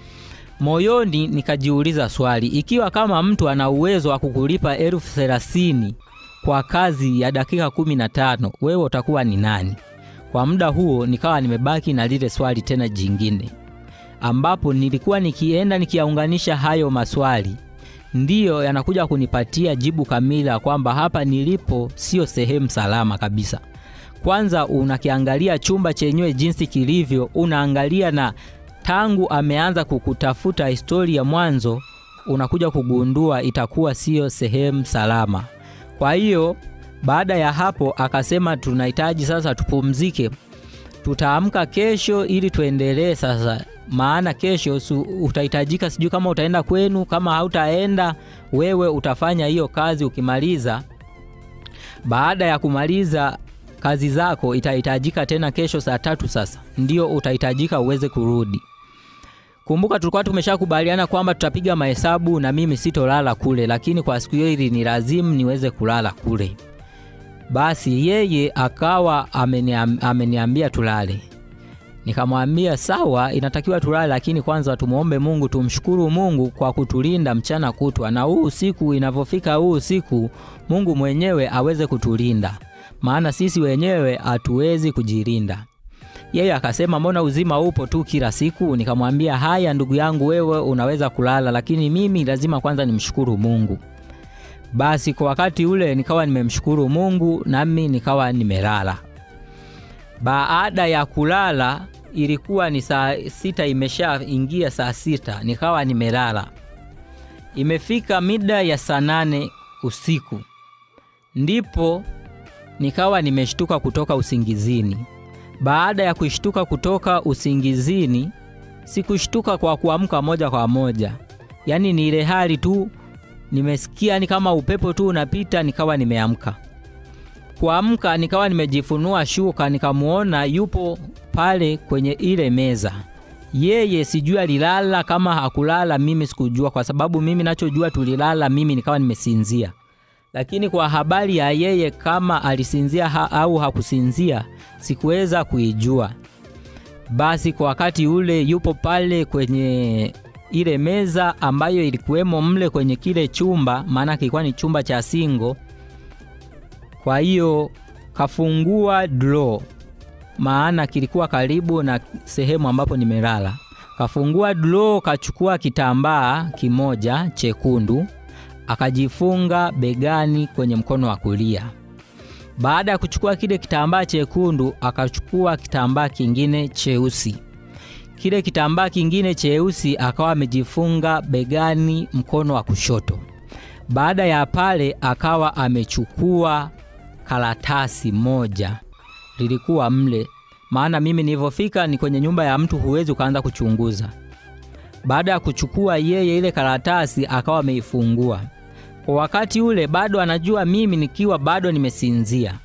Moyoni nikajiuliza swali, ikiwa kama mtu ana uwezo wa kukulipa elfu thelathini kwa kazi ya dakika kumi na tano, wewe utakuwa ni nani? Kwa muda huo nikawa nimebaki na lile swali tena jingine, ambapo nilikuwa nikienda nikiyaunganisha hayo maswali, ndiyo yanakuja kunipatia jibu kamili kwamba hapa nilipo sio sehemu salama kabisa. Kwanza unakiangalia chumba chenyewe jinsi kilivyo, unaangalia na tangu ameanza kukutafuta historia mwanzo, unakuja kugundua itakuwa sio sehemu salama. Kwa hiyo baada ya hapo akasema tunahitaji sasa tupumzike. Tutaamka kesho ili tuendelee sasa. Maana kesho utahitajika, sijui kama utaenda kwenu, kama hautaenda wewe utafanya hiyo kazi ukimaliza. Baada ya kumaliza kazi zako itahitajika tena kesho saa tatu sasa ndio utahitajika uweze kurudi. Kumbuka tulikuwa tumeshakubaliana kwamba tutapiga mahesabu na mimi sitolala kule, lakini kwa siku hiyo ili ni lazima niweze kulala kule. Basi yeye akawa ameniam, ameniambia tulale. Nikamwambia sawa, inatakiwa tulale, lakini kwanza tumuombe Mungu, tumshukuru Mungu kwa kutulinda mchana kutwa, na huu usiku inavofika huu usiku Mungu mwenyewe aweze kutulinda, maana sisi wenyewe hatuwezi kujilinda. Yeye akasema mbona uzima upo tu kila siku? Nikamwambia haya ndugu yangu, wewe unaweza kulala, lakini mimi lazima kwanza nimshukuru Mungu. Basi kwa wakati ule nikawa nimemshukuru Mungu nami nikawa nimelala. Baada ya kulala ilikuwa ni saa sita, imesha ingia saa sita, nikawa nimelala. Imefika mida ya saa nane usiku, ndipo nikawa nimeshtuka kutoka usingizini. Baada ya kushtuka kutoka usingizini, sikushtuka kwa kuamka moja kwa moja. Yani ni ile hali tu nimesikia ni kama upepo tu unapita, nikawa nimeamka. Kuamka nikawa nimejifunua shuka, nikamuona yupo pale kwenye ile meza. Yeye sijui alilala kama hakulala, mimi sikujua kwa sababu mimi nachojua tulilala, mimi nikawa nimesinzia. Lakini kwa habari ya yeye kama alisinzia ha, au hakusinzia sikuweza kuijua. Basi kwa wakati ule yupo pale kwenye ile meza ambayo ilikuwemo mle kwenye kile chumba, maana kilikuwa ni chumba cha single. Kwa hiyo kafungua draw, maana kilikuwa karibu na sehemu ambapo nimelala. Kafungua draw, kachukua kitambaa kimoja chekundu, akajifunga begani kwenye mkono wa kulia. Baada ya kuchukua kile kitambaa chekundu, akachukua kitambaa kingine cheusi. Kile kitambaa kingine cheusi akawa amejifunga begani mkono wa kushoto. Baada ya pale akawa amechukua karatasi moja lilikuwa mle, maana mimi nilipofika ni kwenye nyumba ya mtu, huwezi ukaanza kuchunguza. Baada ya kuchukua yeye ile karatasi akawa ameifungua. Kwa wakati ule bado anajua mimi nikiwa bado nimesinzia.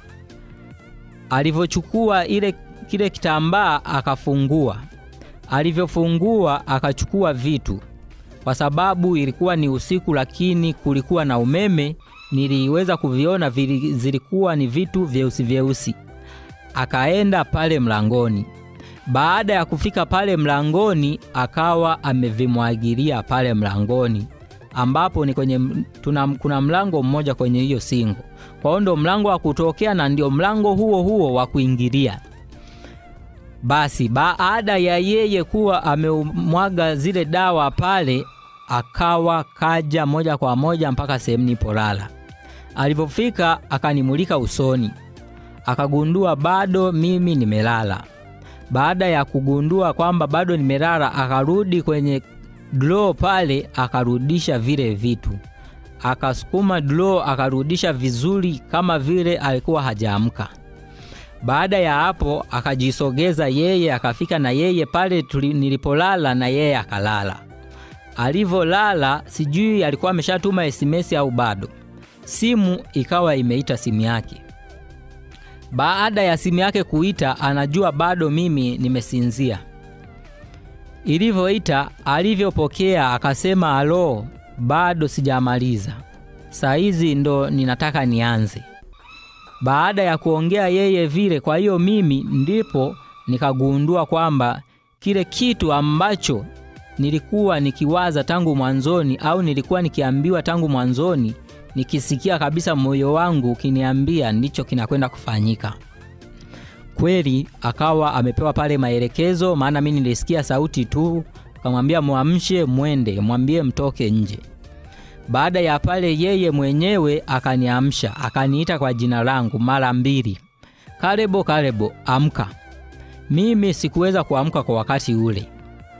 Alivyochukua ile kile kitambaa akafungua. Alivyofungua akachukua vitu. Kwa sababu ilikuwa ni usiku lakini kulikuwa na umeme, niliweza kuviona zilikuwa ni vitu vyeusi vyeusi. Akaenda pale mlangoni. Baada ya kufika pale mlangoni akawa amevimwagilia pale mlangoni, ambapo ni kwenye tuna, kuna mlango mmoja kwenye hiyo singo. Kwa hiyo ndio mlango wa kutokea na ndio mlango huo huo wa kuingilia. Basi baada ya yeye kuwa amemwaga zile dawa pale, akawa kaja moja kwa moja mpaka sehemu nilipolala. Alipofika akanimulika usoni. Akagundua bado mimi nimelala. Baada ya kugundua kwamba bado nimelala, akarudi kwenye draw pale, akarudisha vile vitu. Akasukuma draw akarudisha vizuri kama vile alikuwa hajaamka. Baada ya hapo akajisogeza yeye, akafika na yeye pale nilipolala na yeye akalala. Alivolala sijui alikuwa ameshatuma S M S au bado. Simu ikawa imeita simu yake. Baada ya simu yake kuita, anajua bado mimi nimesinzia. Ilivyoita, alivyopokea akasema, "Halo, bado sijamaliza. Saa hizi ndo ninataka nianze." Baada ya kuongea yeye vile, kwa hiyo mimi ndipo nikagundua kwamba kile kitu ambacho nilikuwa nikiwaza tangu mwanzoni au nilikuwa nikiambiwa tangu mwanzoni, nikisikia kabisa moyo wangu ukiniambia ndicho kinakwenda kufanyika. Kweli akawa amepewa pale maelekezo, maana mimi nilisikia sauti tu, akamwambia muamshe mwende, mwambie mtoke nje. Baada ya pale yeye mwenyewe akaniamsha, akaniita kwa jina langu mara mbili. "Karebo, Karebo, amka." Mimi sikuweza kuamka kwa wakati ule.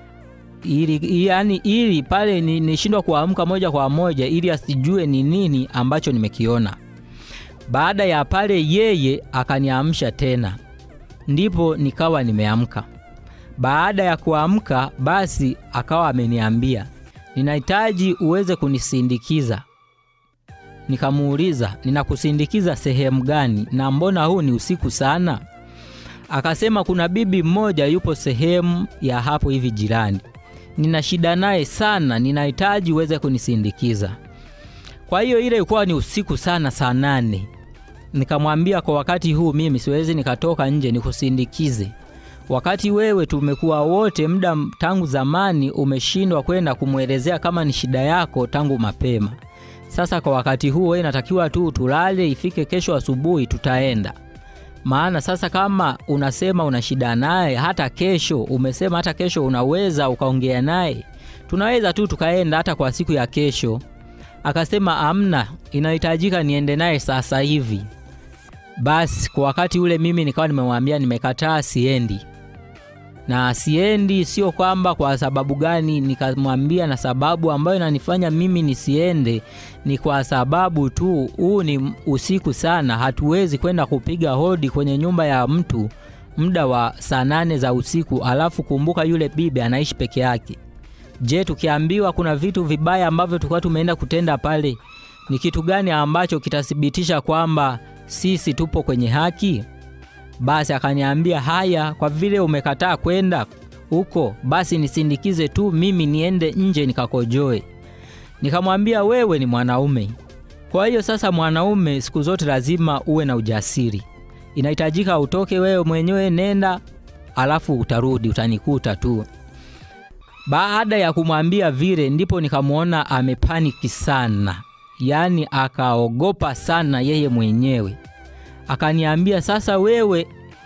Ili yani ili pale nishindwa kuamka moja kwa moja ili asijue ni nini ambacho nimekiona. Baada ya pale yeye akaniamsha tena. Ndipo nikawa nimeamka. Baada ya kuamka basi akawa ameniambia, "Ninahitaji uweze kunisindikiza." Nikamuuliza, "Ninakusindikiza sehemu gani? Na mbona huu ni usiku sana?" Akasema, "Kuna bibi mmoja yupo sehemu ya hapo hivi jirani. Nina shida naye sana, ninahitaji uweze kunisindikiza." Kwa hiyo ile ilikuwa ni usiku sana, saa nane. Nikamwambia, "Kwa wakati huu mimi siwezi nikatoka nje nikusindikize. Wakati wewe tumekuwa wote muda tangu zamani umeshindwa kwenda kumuelezea kama ni shida yako tangu mapema. Sasa kwa wakati huu wewe natakiwa tu tulale, ifike kesho asubuhi tutaenda. Maana sasa kama unasema una shida naye, hata kesho umesema hata kesho unaweza ukaongea naye, tunaweza tu tukaenda hata kwa siku ya kesho." Akasema, "Amna, inahitajika niende naye sasa hivi." Basi kwa wakati ule mimi nikawa nimemwambia nimekataa, siendi. Na siendi sio kwamba kwa sababu gani, nikamwambia na sababu ambayo inanifanya mimi nisiende ni kwa sababu tu huu ni usiku sana, hatuwezi kwenda kupiga hodi kwenye nyumba ya mtu muda wa saa nane za usiku, alafu kumbuka yule bibi anaishi peke yake. Je, tukiambiwa kuna vitu vibaya ambavyo tulikuwa tumeenda kutenda pale, ni kitu gani ambacho kitathibitisha kwamba sisi tupo kwenye haki? Basi akaniambia, "Haya, kwa vile umekataa kwenda huko, basi nisindikize tu mimi niende nje nikakojoe." Nikamwambia, "Wewe ni mwanaume. Kwa hiyo sasa mwanaume siku zote lazima uwe na ujasiri. Inahitajika utoke wewe mwenyewe, nenda, alafu utarudi utanikuta tu." Baada ya kumwambia vile ndipo nikamuona amepaniki sana. Yaani akaogopa sana yeye mwenyewe. Akaniambia, "Sasa wewe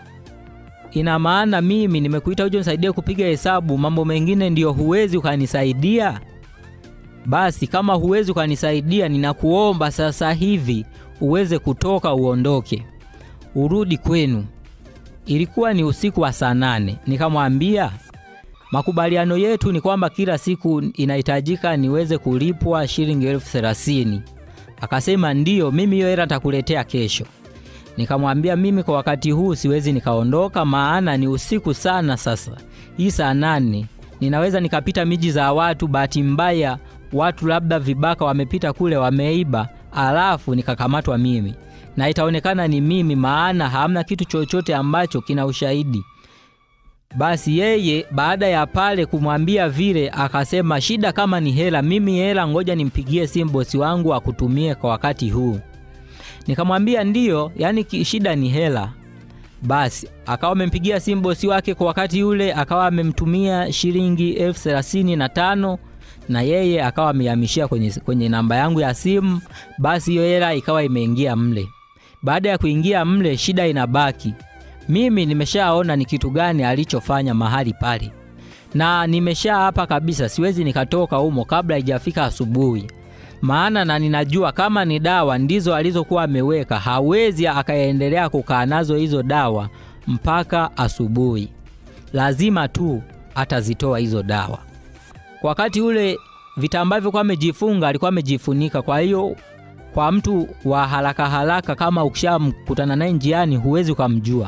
ina maana mimi nimekuita uje unisaidie kupiga hesabu, mambo mengine ndio huwezi ukanisaidia? Basi kama huwezi ukanisaidia, ninakuomba sasa hivi uweze kutoka uondoke." urudi kwenu. Ilikuwa ni usiku wa saa nane. Nikamwambia makubaliano yetu ni kwamba kila siku inahitajika niweze kulipwa shilingi elfu thelathini. Akasema ndio, mimi hiyo hela nitakuletea kesho. Nikamwambia mimi kwa wakati huu siwezi nikaondoka, maana ni usiku sana sasa. Hii saa nane ninaweza nikapita miji za watu, bahati mbaya watu labda vibaka wamepita kule wameiba, alafu nikakamatwa mimi. Na itaonekana ni mimi, maana hamna kitu chochote ambacho kina ushahidi. Basi yeye baada ya pale kumwambia vile, akasema shida kama ni hela, mimi hela ngoja nimpigie simu bosi wangu akutumie kwa wakati huu. Nikamwambia ndio, yani shida ni hela. Basi akawa amempigia simu bosi wake kwa wakati ule, akawa amemtumia shilingi elfu thelathini na tano na yeye akawa amehamishia kwenye, kwenye namba yangu ya simu. Basi hiyo hela ikawa imeingia mle. Baada ya kuingia mle, shida inabaki mimi nimeshaona ni kitu gani alichofanya mahali pale, na nimesha hapa kabisa siwezi nikatoka humo kabla haijafika asubuhi. Maana na ninajua kama ni dawa ndizo alizokuwa ameweka, hawezi akaendelea kukaa nazo hizo dawa mpaka asubuhi. Lazima tu atazitoa hizo dawa. Kwa wakati ule vitambaa vilikuwa amejifunga, alikuwa amejifunika. Kwa hiyo kwa mtu wa haraka haraka kama ukishamkutana naye njiani huwezi kumjua.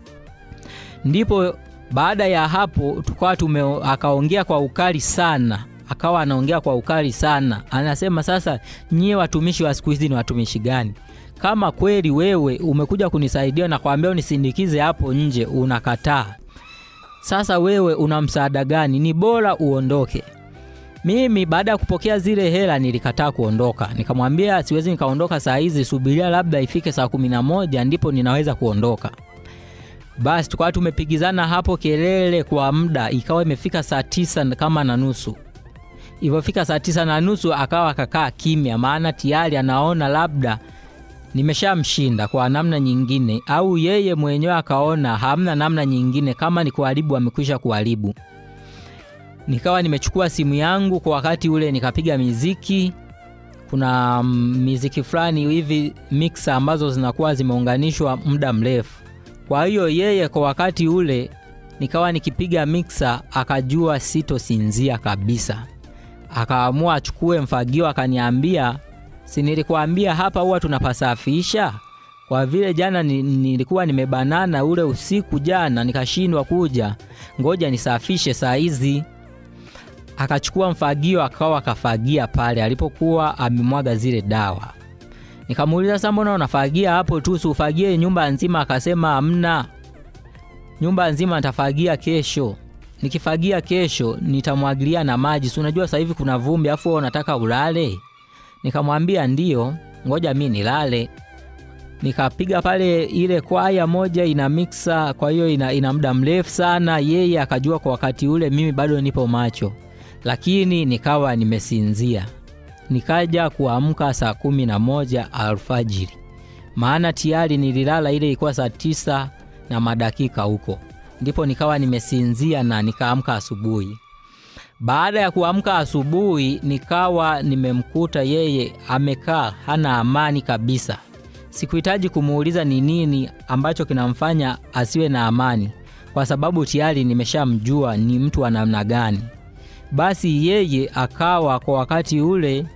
Ndipo baada ya hapo tukawa tume akaongea kwa ukali sana. Akawa anaongea kwa ukali sana. Anasema sasa nyie watumishi wa siku hizi ni watumishi gani? Kama kweli wewe umekuja kunisaidia na kuambia unisindikize hapo nje unakataa. Sasa wewe una msaada gani? Ni bora uondoke. Mimi baada ya kupokea zile hela nilikataa kuondoka. Nikamwambia siwezi nikaondoka saa hizi, subiria labda ifike saa kumi na moja ndipo ninaweza kuondoka. Basi tukawa tumepigizana hapo kelele kwa muda, ikawa imefika saa tisa kama na nusu. Ilipofika saa tisa na nusu akawa akakaa kimya, maana tayari anaona labda nimeshamshinda kwa namna nyingine, au yeye mwenyewe akaona hamna namna nyingine, kama ni kuharibu amekwisha kuharibu. Nikawa nimechukua simu yangu kwa wakati ule nikapiga muziki. Kuna muziki fulani hivi mixer ambazo zinakuwa zimeunganishwa muda mrefu. Kwa hiyo yeye kwa wakati ule nikawa nikipiga mixer, akajua sitosinzia kabisa. Akaamua achukue mfagio, akaniambia si nilikuambia hapa huwa tunapasafisha? Kwa vile jana nilikuwa nimebanana ule usiku jana nikashindwa kuja, ngoja nisafishe saa hizi. Akachukua mfagio akawa akafagia pale alipokuwa amemwaga zile dawa. Nikamuuliza sasa mbona unafagia hapo tu, usifagie nyumba nzima? Akasema hamna, nyumba nzima nitafagia kesho. Nikifagia kesho nitamwagilia na maji, si unajua sasa hivi kuna vumbi, afu wewe unataka ulale. Nikamwambia ndio, ngoja mimi nilale. Nikapiga pale ile kwaya moja ina mixer, kwa hiyo ina, ina muda mrefu sana. Yeye akajua kwa wakati ule mimi bado nipo macho, lakini nikawa nimesinzia. Nikaja kuamka saa kumi na moja alfajiri, maana tayari nililala ile ilikuwa saa tisa na madakika huko. Ndipo nikawa nimesinzia na nikaamka asubuhi. Baada ya kuamka asubuhi nikawa nimemkuta yeye amekaa hana amani kabisa. Sikuhitaji kumuuliza ni nini ambacho kinamfanya asiwe na amani, kwa sababu tayari nimeshamjua ni mtu wa namna gani. Basi yeye akawa kwa wakati ule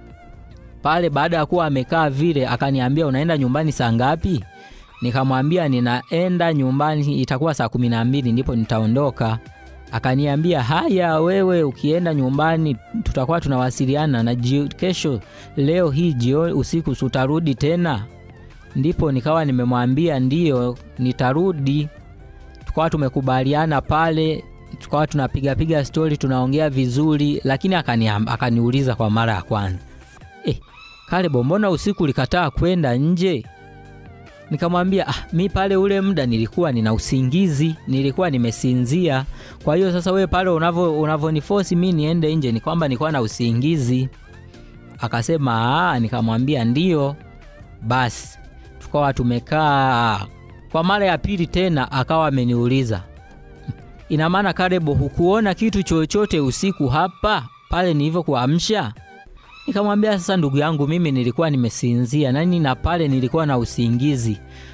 pale, baada ya kuwa amekaa vile, akaniambia unaenda nyumbani saa ngapi? Nikamwambia ninaenda nyumbani itakuwa saa kumi na mbili ndipo nitaondoka. Akaniambia haya, wewe ukienda nyumbani tutakuwa tunawasiliana na kesho leo hii jioni usiku utarudi tena. Ndipo nikawa nimemwambia ndio nitarudi. Tukawa tumekubaliana pale, tukawa tunapiga piga story, tunaongea vizuri. Lakini akaniamba akaniuliza kwa mara ya kwanza, eh Kalebo, mbona usiku ulikataa kwenda nje? Nikamwambia ah, mi pale ule muda nilikuwa nina usingizi, nilikuwa nimesinzia. Kwa hiyo sasa wewe pale unavo unavoniforce mimi niende nje ni kwamba nilikuwa na usingizi. Akasema ah. Nikamwambia ndio. Basi tukawa tumekaa. Kwa mara ya pili tena akawa ameniuliza, ina maana Kalebo hukuona kitu chochote usiku hapa pale nilivyokuamsha? Nikamwambia sasa ndugu yangu, mimi nilikuwa nimesinzia nani na pale nilikuwa na usingizi.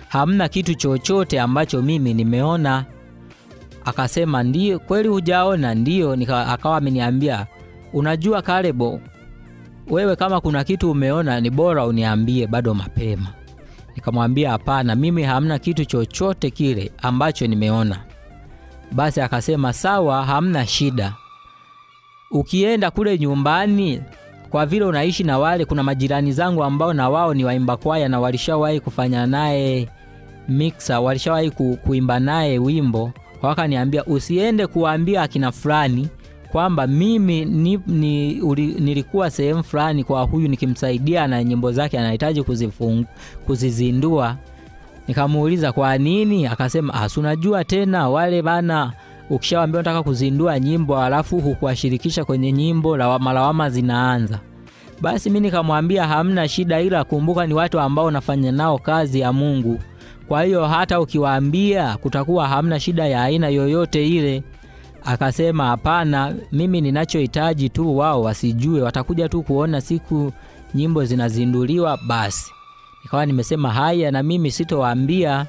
hamna kitu chochote ambacho mimi nimeona. Akasema ndio, kweli hujaona? Ndio. Nika, akawa ameniambia, unajua Kalebo, wewe kama kuna kitu umeona ni bora uniambie bado mapema. Nikamwambia hapana, mimi hamna kitu chochote kile ambacho nimeona. Basi akasema sawa, hamna shida. Ukienda kule nyumbani, kwa vile unaishi na wale, kuna majirani zangu ambao na wao ni waimba kwaya na walishawahi kufanya naye mixer, walishawahi ku, kuimba naye wimbo. Wakaniambia usiende kuambia akina fulani kwamba mimi ni, ni, uli, nilikuwa sehemu fulani kwa huyu nikimsaidia na nyimbo zake anahitaji kuzifungu, kuzizindua. Nikamuuliza kwa nini? Akasema ah, unajua tena wale bana, ukishawaambia unataka kuzindua nyimbo alafu hukuwashirikisha kwenye nyimbo, lawama lawama zinaanza. Basi mimi nikamwambia hamna shida, ila kumbuka ni watu ambao nafanya nao kazi ya Mungu. Kwa hiyo hata ukiwaambia kutakuwa hamna shida ya aina yoyote ile. Akasema hapana, mimi ninachohitaji tu wao wasijue, watakuja tu kuona siku nyimbo zinazinduliwa basi. Nikawa nimesema haya na mimi sitowaambia.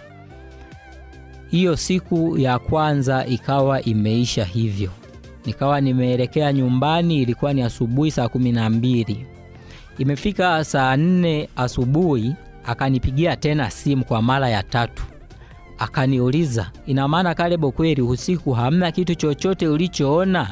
Hiyo siku ya kwanza ikawa imeisha hivyo. Nikawa nimeelekea nyumbani, ilikuwa ni asubuhi saa kumi na mbili. Imefika saa nne asubuhi, akanipigia tena simu kwa mara ya tatu. Akaniuliza, ina maana Kalebo kweli usiku hamna kitu chochote ulichoona?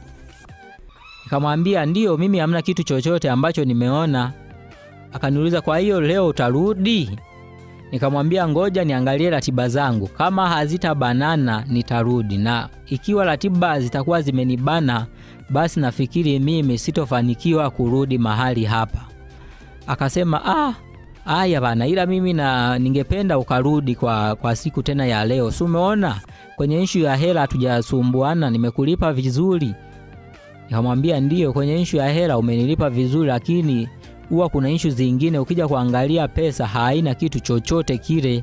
Nikamwambia ndio, mimi hamna kitu chochote ambacho nimeona. Akaniuliza kwa hiyo leo utarudi? Nikamwambia ngoja niangalie ratiba zangu, kama hazita banana nitarudi, na ikiwa ratiba zitakuwa zimenibana basi nafikiri mimi sitofanikiwa kurudi mahali hapa. Akasema ah, haya bana, ila mimi na ningependa ukarudi kwa kwa siku tena ya leo. Si umeona kwenye issue ya hela hatujasumbuana, nimekulipa vizuri. Nikamwambia ndio, kwenye issue ya hela umenilipa vizuri, lakini huwa kuna issue zingine ukija kuangalia pesa haina kitu chochote kile.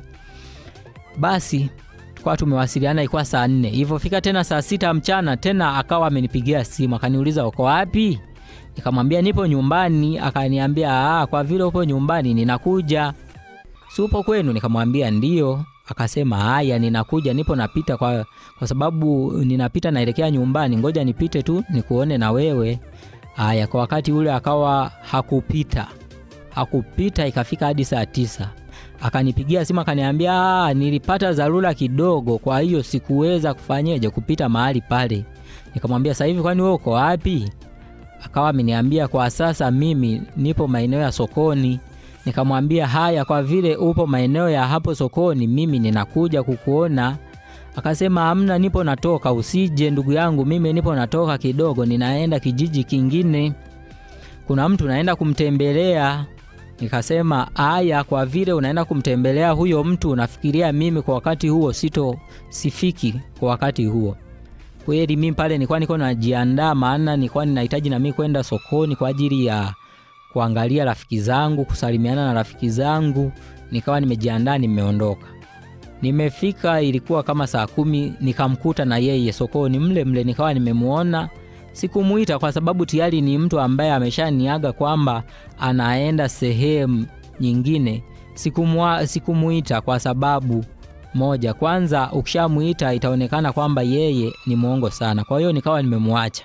Basi kwa tumewasiliana ilikuwa saa nne. Hivyo fika tena saa sita mchana tena akawa amenipigia simu, akaniuliza uko wapi? Nikamwambia nipo nyumbani. Akaniambia ah, kwa vile upo nyumbani ninakuja. Si upo kwenu? Nikamwambia ndio. Akasema haya ninakuja, nipo napita kwa kwa sababu ninapita naelekea nyumbani, ngoja nipite tu nikuone na wewe. Haya, kwa wakati ule akawa hakupita. Hakupita ikafika hadi saa tisa. Akanipigia simu akaniambia nilipata dharura kidogo, kwa hiyo sikuweza kufanyaje kupita mahali pale. Nikamwambia sasa hivi kwani wewe uko wapi? Akawa ameniambia kwa sasa mimi nipo maeneo ya sokoni. Nikamwambia haya, kwa vile upo maeneo ya hapo sokoni mimi ninakuja kukuona. Akasema hamna, nipo natoka, usije ndugu yangu, mimi nipo natoka kidogo, ninaenda kijiji kingine, kuna mtu naenda kumtembelea. Nikasema haya, kwa vile unaenda kumtembelea huyo mtu, unafikiria mimi kwa wakati huo sito sifiki kwa wakati huo? Kweli mimi pale nilikuwa niko najiandaa, maana nilikuwa ninahitaji na mimi kwenda sokoni kwa ajili ya kuangalia rafiki zangu, kusalimiana na rafiki zangu. Nikawa nimejiandaa, nimeondoka. Nimefika ilikuwa kama saa kumi, nikamkuta na yeye sokoni mle mle. Nikawa nimemuona, sikumuita kwa sababu tayari ni mtu ambaye ameshaniaga kwamba anaenda sehemu nyingine. Sikumua, sikumuita kwa sababu moja, kwanza ukishamuita itaonekana kwamba yeye ni muongo sana. Kwa hiyo nikawa nimemwacha.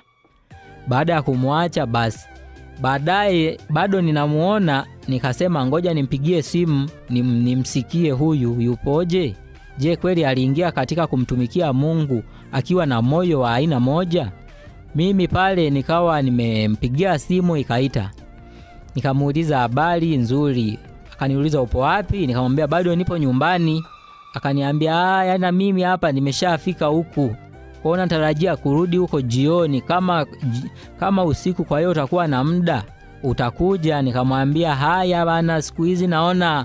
Baada ya kumwacha basi baadaye bado ninamuona, nikasema ngoja nimpigie simu nimsikie huyu yupoje. Je, kweli aliingia katika kumtumikia Mungu akiwa na moyo wa aina moja? Mimi pale nikawa nimempigia simu ikaita. Nikamuuliza habari nzuri. Akaniuliza upo wapi? Nikamwambia bado nipo nyumbani. Akaniambia ah, yana mimi hapa nimeshafika huku. Kwa natarajia kurudi huko jioni kama kama usiku, kwa hiyo utakuwa na muda utakuja. Nikamwambia haya bana, siku hizi naona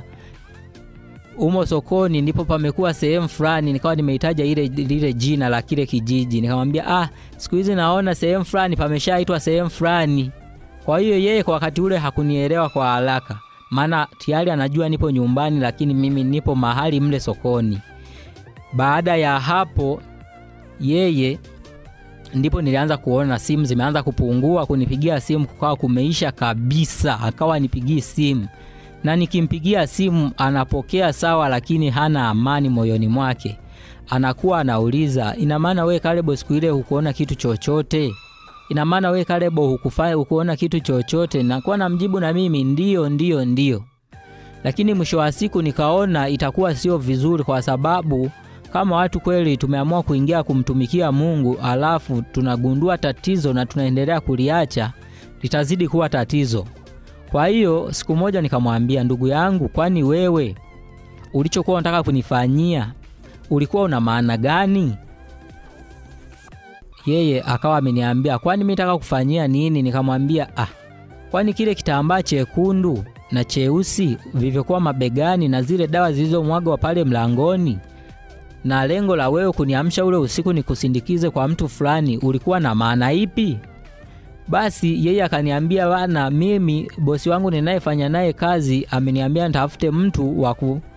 umo sokoni ndipo pamekuwa sehemu fulani. Nikawa nimeitaja ile lile jina la kile kijiji. Nikamwambia ah, siku hizi naona sehemu fulani pameshaitwa sehemu fulani. Kwa hiyo yeye kwa wakati ule hakunielewa kwa haraka, maana tayari anajua nipo nyumbani lakini mimi nipo mahali mle sokoni. Baada ya hapo yeye ndipo nilianza kuona simu zimeanza kupungua, kunipigia simu kukawa kumeisha kabisa. Akawa nipigie simu. na nikimpigia simu anapokea sawa, lakini hana amani moyoni mwake. Anakuwa anauliza, ina maana wewe Caleb siku ile hukuona kitu chochote? Ina maana wewe Caleb hukufanya hukuona kitu chochote? Na kwa namjibu na mimi ndio ndio ndio. Lakini mwisho wa siku nikaona itakuwa sio vizuri, kwa sababu kama watu kweli tumeamua kuingia kumtumikia Mungu alafu tunagundua tatizo na tunaendelea kuliacha, litazidi kuwa tatizo. Kwa hiyo siku moja nikamwambia, ndugu yangu, kwani wewe ulichokuwa unataka kunifanyia ulikuwa una maana gani? Yeye akawa ameniambia, kwani mimi nataka kufanyia nini? Nikamwambia, ah, kwani kile kitambaa chekundu na cheusi vilivyokuwa mabegani na zile dawa zilizomwagwa pale mlangoni, na lengo la wewe kuniamsha ule usiku nikusindikize kwa mtu fulani, ulikuwa na maana ipi? Basi yeye akaniambia, bana, mimi bosi wangu ninayefanya naye kazi ameniambia nitafute mtu wa